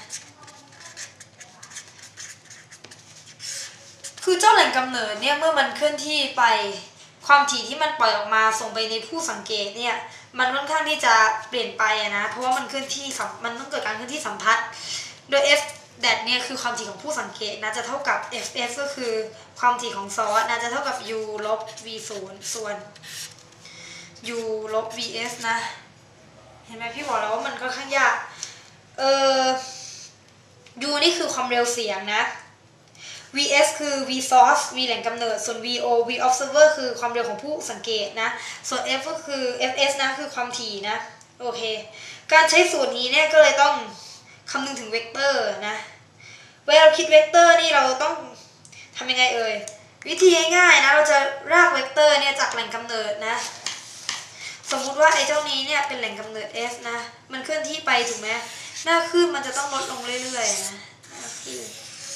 คือเจ้าแหล่งกำเนิดเนี่ยเมื่อมันเคลื่อนที่ไปความถี่ที่มันปล่อยออกมาส่งไปในผู้สังเกตเนี่ยมันค่อนข้างที่จะเปลี่ยนไปอะนะเพราะว่ามันเคลื่อนที่มันต้องเกิดการเคลื่อนที่สัมพัทธ์โดย f แดดเนี่ยคือความถี่ของผู้สังเกตนะจะเท่ากับ fs ก็คือความถี่ของซอสนะจะเท่ากับ u ลบ v ศูนย์ส่วน u ลบ vs นะเห็นไหมพี่บอกแล้วว่ามันก็ค่อนข้างยากเออ u นี่คือความเร็วเสียงนะ vs คือ v source v แหล่งกำเนิดส่วน vo v observer คือความเร็วของผู้สังเกตนะส่วน f ก็คือ fs นะคือความถี่นะโอเคการใช้สูตรนี้เนี่ยก็เลยต้องคำนึงถึงเวกเตอร์นะเวลาเราคิดเวกเตอร์นี่เราต้องทำยังไงเอ่ยวิธีง่ายๆนะเราจะรากเวกเตอร์เนี่ยจากแหล่งกำเนิดนะสมมุติว่าไอ้เจ้านี้เนี่ยเป็นแหล่งกำเนิด s นะมันเคลื่อนที่ไปถูกไหมหน้าคลื่นมันจะต้องลดลงเรื่อยๆนะหน้าคลื่น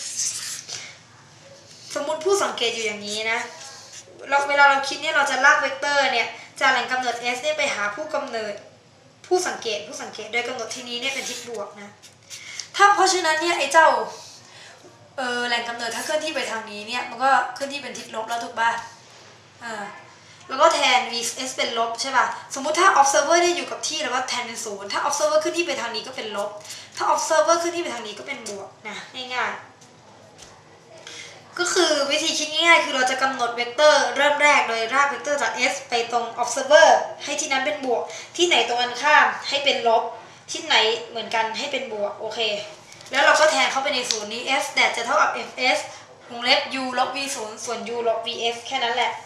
สมมุติผู้สังเกตอยู่อย่างนี้นะเราเวลาเราคิดเนี่ยเราจะลากเวกเตอร์เนี่ยจากแหล่งกำเนิด s เนี่ยไปหาผู้กำเนิดผู้สังเกตผู้สังเกตโดยกำหนดที่นี้เนี่ยเป็นทิศบวกนะถ้าเพราะฉะนั้นเนี่ยไอ้เจ้าเออแหล่งกำเนิดถ้าเคลื่อนที่ไปทางนี้เนี่ยมันก็เคลื่อนที่เป็นทิศลบแล้วถูกป่ะอ่าแล้วก็แทน vs เป็นลบใช่ป่ะสมมุติถ้า observer เนี่ยอยู่กับที่แล้วก็แทนเป็นศูนย์ถ้า observer เคลื่อนที่ไปทางนี้ก็เป็นลบถ้า observer เคลื่อนที่ไปทางนี้ก็เป็นบวกนะง่ายๆก็คือวิธีคิดง่ายๆคือเราจะกำหนดเวกเตอร์เริ่มแรกโดยรากเวกเตอร์จาก s ไปตรง observer ให้ที่นั้นเป็นบวกที่ไหนตรงกันข้ามให้เป็นลบที่ไหนเหมือนกันให้เป็นบวกโอเคแล้วเราก็แทนเข้าไปในศูนย์นี้ f แดดจะเท่ากับ fs วงเล็บ u ลบ v ศูนย์ส่วน u ลบ vs แค่นั้นแหละ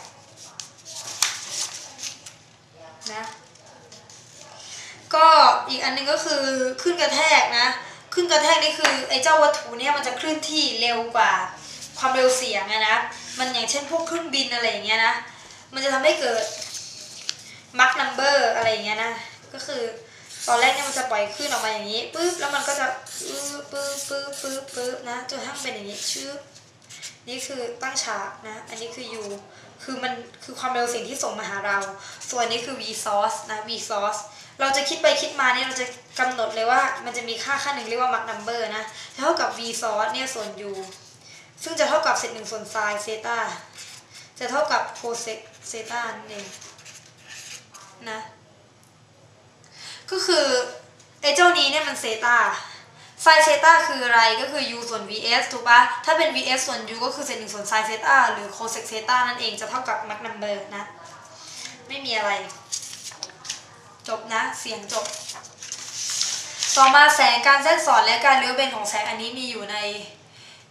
นะก็อีกอันนึงก็คือขึ้นกระแทกนะขึ้นกระแทกนี่คือไอ้เจ้าวัตถุเนี่ยมันจะเคลื่อนที่เร็วกว่าความเร็วเสียงนะมันอย่างเช่นพวกเครื่องบินอะไรอย่างเงี้ยนะมันจะทำให้เกิด Mach number อะไรอย่างเงี้ยนะก็คือตอนแรกเนี่ยมันจะปล่อยขึ้นออกมาอย่างนี้ปึ๊บแล้วมันก็จะปึ๊บปึ๊บปึ๊บปึ๊บปึ๊บนะจนทั้งเป็นอย่างนี้ชื่อนี่คือตั้งฉากนะอันนี้คือ u คือมันคือความเร็วเสียงที่ส่งมาหาเราส่วนนี้คือ v source นะ v source เราจะคิดไปคิดมาเนี่ยเราจะกำหนดเลยว่ามันจะมีค่าค่าหนึ่งเรียกว่า Mach number นะเท่ากับ v source เนี่ยส่วน u ซึ่งจะเท่ากับเศษหนึ่งส่วนไซน์เซตาจะเท่ากับโคเซกเซตานั่นเองนะก็คือไอ้เจ้านี้เนี่ยมันเซตาไซน์เซตาคืออะไรก็คือ u ส่วน vs ถูกปะถ้าเป็น vs ส่วน u ก็คือเศษหนึ่งส่วนไซน์เซตาหรือโคเซกเซตานั่นเองจะเท่ากับ Mach number นะไม่มีอะไรจบนะเสียงจบต่อมาแสงการแทรกซ้อนและการเลี้ยวเบนของแสงอันนี้มีอยู่ใน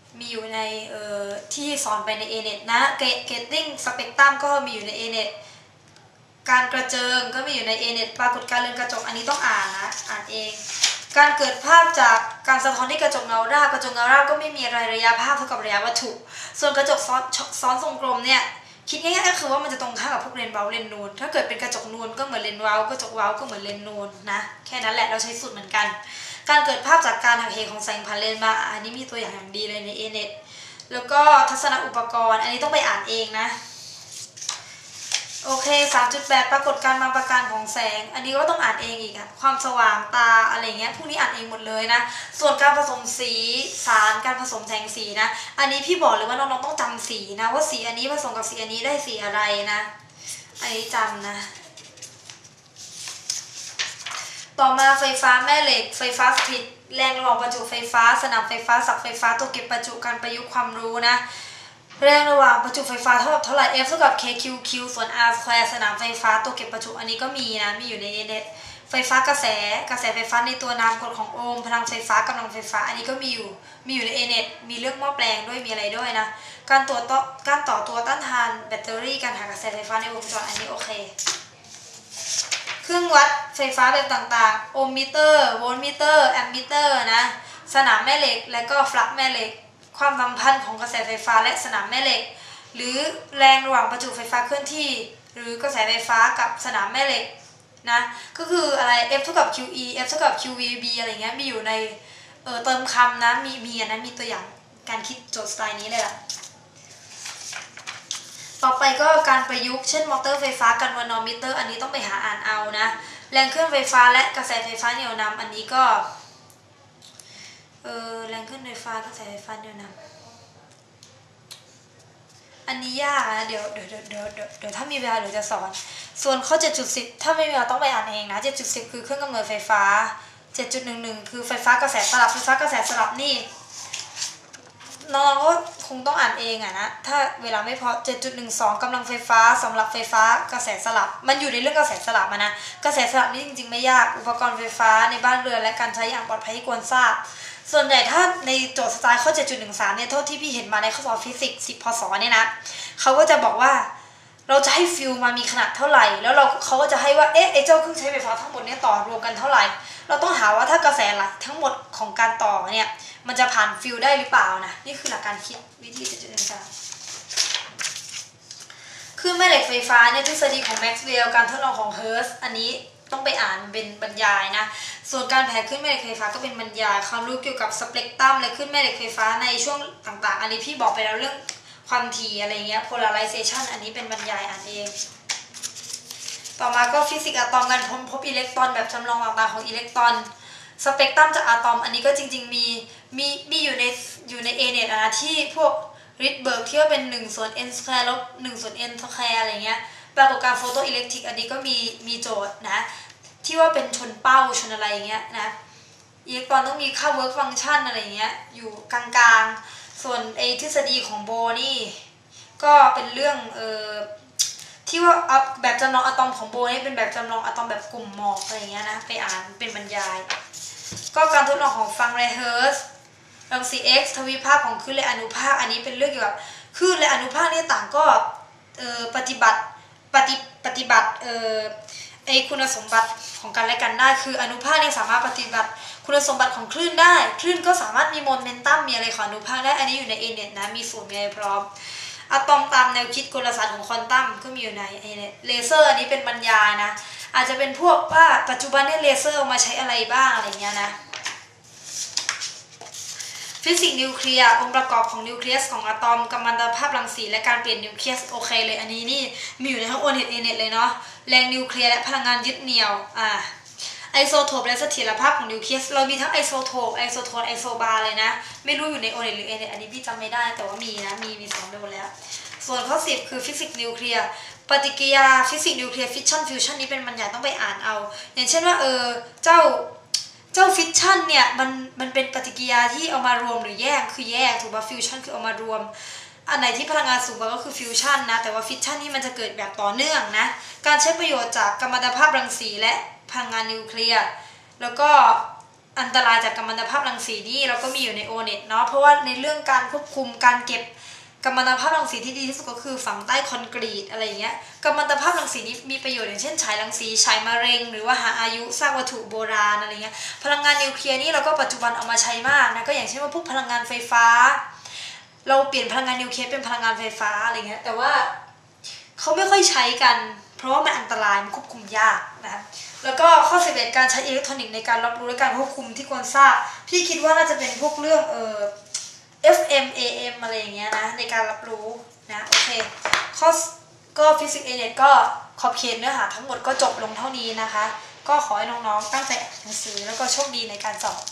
มีอยู่ในเอ่อที่สอนไปใน เอ เน็ต นะเกตติ้งสเปกตรัมก็มีอยู่ใน เอ เน็ต การกระเจิงก็มีอยู่ใน เอ เน็ต ปรากฏการณ์เรือนกระจกอันนี้ต้องอ่านนะอ่านเองการเกิดภาพจากการสะท้อนที่กระจกเงาราบกระจกเงาราบก็ไม่มีอะไรระยะภาพเท่ากับระยะวัตถุ ส่วนกระจกซ้อนซ้อนทรงกลมเนี่ยคิดง่ายๆก็คือว่ามันจะตรงข้ามกับพวกเลนส์เว้าเลนส์นูนถ้าเกิดเป็นกระจกนูนก็เหมือนเลนส์เว้ากระจกเว้าก็เหมือนเลนส์นูนนะแค่นั้นแหละเราใช้สูตรเหมือนกันการเกิดภาพจากการหักเหของแสงผ่านเลนส์มาอันนี้มีตัวอย่างอย่างดีเลยใน เอ เน็ต แล้วก็ทัศนอุปกรณ์อันนี้ต้องไปอ่านเองนะโอเค สามจุดแปด ปรากฏการณ์บางประการของแสงอันนี้ก็ต้องอ่านเองอีกอะความสว่างตาอะไรเงี้ยพวกนี้อ่านเองหมดเลยนะส่วนการผสมสีสารการผสมแสงสีนะอันนี้พี่บอกเลยว่าน้องๆต้องจำสีนะว่าสีอันนี้ผสมกับสีอันนี้ได้สีอะไรนะอันนี้จำนะต่อมาไฟฟ้าแม่เหล็กไฟฟ้าสถิตแรงระหว่างประจุไฟฟ้าสนามไฟฟ้าสับไฟฟ้าตัวเก็บประจุการประยุกต์ความรู้นะแรงระหว่างประจุไฟฟ้าเท่ากับเท่าไหร่ F เท่ากับ เค คิว คิว ส่วน R square สนามไฟฟ้าตัวเก็บประจุอันนี้ก็มีนะมีอยู่ใน เอ เน็ต ไฟฟ้ากระแสกระแสไฟฟ้าในตัวนามกฎของโอห์มพลังไฟฟ้ากำลังไฟฟ้าอันนี้ก็มีอยู่มีอยู่ใน เอ เน็ต มีเรื่องหม้อแปลงด้วยมีอะไรด้วยนะการตรวจต่อการต่อตัวต้านทานแบตเตอรี่การหากระแสไฟฟ้าในวงจรอันนี้โอเคเครื่องวัดไฟฟ้าแบบต่างๆโอห์มมิเตอร์โวลต์มิเตอร์แอมป์มิเตอร์นะสนามแม่เหล็กและก็ฟลักซ์แม่เหล็กความสัมพันธ์ของกระแสไฟฟ้าและสนามแม่เหล็กหรือแรงระหว่างประจุไฟฟ้าเคลื่อนที่หรือกระแสไฟฟ้ากับสนามแม่เหล็กนะก็คืออะไร F เท่ากับ คิว อี F เท่ากับ คิว วี บี อะไรเงี้ยมีอยู่ในเออเติมคำนะมีมีนะมีตัวอย่างการคิดโจทย์สไตล์นี้เลยล่ะต่อไปก็การประยุกต์เช่นมอเตอร์ไฟฟ้ากันวานอมิเตอร์อันนี้ต้องไปหาอ่านเอานะแรงเคลื่อนไฟฟ้าและกระแสไฟฟ้าเหนี่ยวนำอันนี้ก็เออแรงเคลื่อนไฟฟ้ากระแสไฟฟ้าเหนี่ยวนำอันนี้ยากนะเดี๋ยวเดี๋ยวเดี๋ยวเดี๋ยวเดี๋ยวถ้ามีเวลาเดี๋ยวจะสอนส่วนข้อ เจ็ดจุดสิบ ถ้าไม่มีเวลาต้องไปอ่านเองนะ เจ็ดจุดสิบ คือเครื่องกำเนิดไฟฟ้า เจ็ดจุดหนึ่งหนึ่ง คือไฟฟ้ากระแสสลับไฟฟ้ากระแสสลับนี่น้องก็คงต้องอ่านเองอะนะถ้าเวลาไม่พอ เจ็ดจุดหนึ่งสอง กำลังไฟฟ้าสำหรับไฟฟ้ากระแสสลับมันอยู่ในเรื่องกระแสสลับมานะกระแสสลับนี่จริงๆไม่ยากอุปกรณ์ไฟฟ้าในบ้านเรือนและการใช้อย่างปลอดภัยที่ควรทราบส่วนใหญ่ถ้าในโจทย์สไตล์ข้อ เจ็ดจุดหนึ่งสาม เนี่ยเท่าที่พี่เห็นมาในข้อสอบฟิสิกส์สิบพศเนี่ยนะเขาก็จะบอกว่าเราจะให้ฟิลมามีขนาดเท่าไหร่แล้วเราเขาก็จะให้ว่าเอ๊ะไอ้เจ้าเครื่องใช้ไฟฟ้าทั้งหมดเนี่ยต่อรวมกันเท่าไหร่เราต้องหาว่าถ้ากระแสไหลทั้งหมดของการต่อเนี่ยมันจะผ่านฟิลได้หรือเปล่านะนี่คือหลักการคิดวิธี เจ็ดจุดหนึ่งสาม คือแม่เหล็กไฟฟ้าเนี่ยทฤษฎีของแม็กซ์เวลล์การทดลองของเฮิร์สอันนี้ต้องไปอ่านเป็นบรรยายนะส่วนการแผ่คลื่นแม่เหล็กไฟฟ้าก็เป็นบรรยายความรู้เกี่ยวกับสเปกตรัมและคลื่นแม่เหล็กไฟฟ้าในช่วงต่างๆอันนี้พี่บอกไปแล้วเรื่องความถี่อะไรเงี้ย polarization อันนี้เป็นบรรยายอ่านเองต่อมาก็ฟิสิกส์อะตอมการพบพบอิเล็กตรอนแบบจำลองต่างๆของอิเล็กตรอนสเปกตรัมจากอะตอมอันนี้ก็จริงๆมีมีมีอยู่ในอยู่ใน เอ เน็ต นะที่พวกริดเบิร์กที่ว่าเป็นหนึ่งส่วน n square ลบหนึ่งส่วน n square อะไรเงี้ยปรากฏการณ์โฟโตอิเล็กทริกอันนี้ก็มีมีโจทย์นะที่ว่าเป็นชนเป้าชนอะไรเงี้ยนะอิเล็กตรอนต้องมีค่า work function อะไรเงี้ยอยู่กลางๆส่วนไอทฤษฎีของโบนี่ก็เป็นเรื่องเออที่ว่าแบบจำลองอะตอมของโบนี่เป็นแบบจำลองอะตอมแบบกลุ่มหมอกอะไรเงี้ยนะไปอ่านเป็นบรรยายก็การทดลองของฟังไรเฮิร์สรังสี X ทวีภาคของคลื่นและอนุภาคอันนี้เป็นเรื่องเกี่ยวกับคลื่นและอนุภาคนี่ต่างก็เออปฏิบัติปฏิปฏิบัติเออไอคุณสมบัติของกันและกันได้คืออนุภาคเนี่ยสามารถปฏิบัติคุณสมบัติของคลื่นได้คลื่นก็สามารถมีโมเมนตัมมีอะไรของอนุภาคได้อันนี้อยู่ใน เอ เน็ต นะมีสูตรมีอะไรพร้อมอะตอมตามแนวคิดกลศาสตร์ของควอนตัมก็มีอยู่ใน เอ เน็ต เลเซอร์อันนี้เป็นบรรยายนะอาจจะเป็นพวกว่าปัจจุบันเนี่ยเลเซอร์มาใช้อะไรบ้างอะไรเงี้ยนะฟิสิกส์นิวเคลียร์องค์ประกอบของนิวเคลียสของอะตอมกัมมันตภาพรังสีและการเปลี่ยนนิวเคลียสโอเคเลยอันนี้นี่มีอยู่ในทั้ง โอ เน็ต เอ เน็ต เลยเนาะแรงนิวเคลียร์และพลังงานยึดเหนี่ยวอ่าไอโซโทปและเสถียรภาพของนิวเคลียสเรามีทั้งไอโซโทปไอโซโทนไอโซบาร์เลยนะไม่รู้อยู่ใน โอ เน็ต หรือ เอ เน็ต อันนี้พี่จำไม่ได้แต่ว่ามีนะมีมีสอนไปหมดแล้วส่วนข้อสิบคือฟิสิกส์นิวเคลียร์ปฏิกิริยาฟิสิกส์นิวเคลียร์ฟิชชันฟิวชันนี้เป็นบรรยายต้องไปอ่านเอาอย่างเช่นว่าเออเจ้าเจ้าฟิชชันเนี่ยมันมันเป็นปฏิกิริยาที่เอามารวมหรือแยกคือแยกถูกป่ะฟิวชันคือเอามารวมอันไหนที่พลังงานสูงกว่าก็คือฟิวชันนะแต่ว่าฟิชชันนี่มันจะเกิดแบบต่อเนื่องนะการใช้ประโยชน์จากกัมมันตภาพรังสีและพลังงานนิวเคลียร์แล้วก็อันตรายจากกัมมันตภาพรังสีนี่เราก็มีอยู่ใน โอ เน็ต เนาะเพราะว่าในเรื่องการควบคุมการเก็บกัมมันตภาพรังสีที่ดีที่สุดก็คือฝังใต้คอนกรีตอะไรอย่างเงี้ยกัมมันตภาพรังสีนี้มีประโยชน์อย่างเช่นฉายรังสีฉายมะเร็งหรือว่าหาอายุสร้างวัตถุโบราณอะไรเงี้ยพลังงานนิวเคลียร์นี่เราก็ปัจจุบันเอามาใช้มากนะก็อย่างเช่นว่าพวกพลังงานไฟฟ้าเราเปลี่ยนพลังงานนิวเคลียร์เป็นพลังงานไฟฟ้าอะไรเงี้ยแต่ว่าเขาไม่ค่อยใช้กันเพราะว่ามันอันตรายมันควบคุมยากนะแล้วก็ข้อสิบเอ็ดการใช้อิเล็กทรอนิกส์ในการรับรู้และการควบคุมที่ควรทราบพี่คิดว่าน่าจะเป็นพวกเรื่องเอ่อ เอฟ เอ็ม เอ เอ็ม อะไรอย่างเงี้ยนะในการรับรู้นะโอเคข้อก็ฟิสิกส์ เอ เน็ต ก็ขอบเขตเนื้อหาทั้งหมดก็จบลงเท่านี้นะคะก็ขอให้น้องๆตั้งใจอ่านหนังสือแล้วก็โชคดีในการสอบ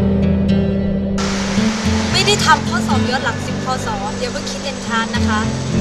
ไม่ได้ทำข้อสอบย้อนหลังสิบข้อสอบอย่าเพิ่งคิดเอ็นทรานนะคะ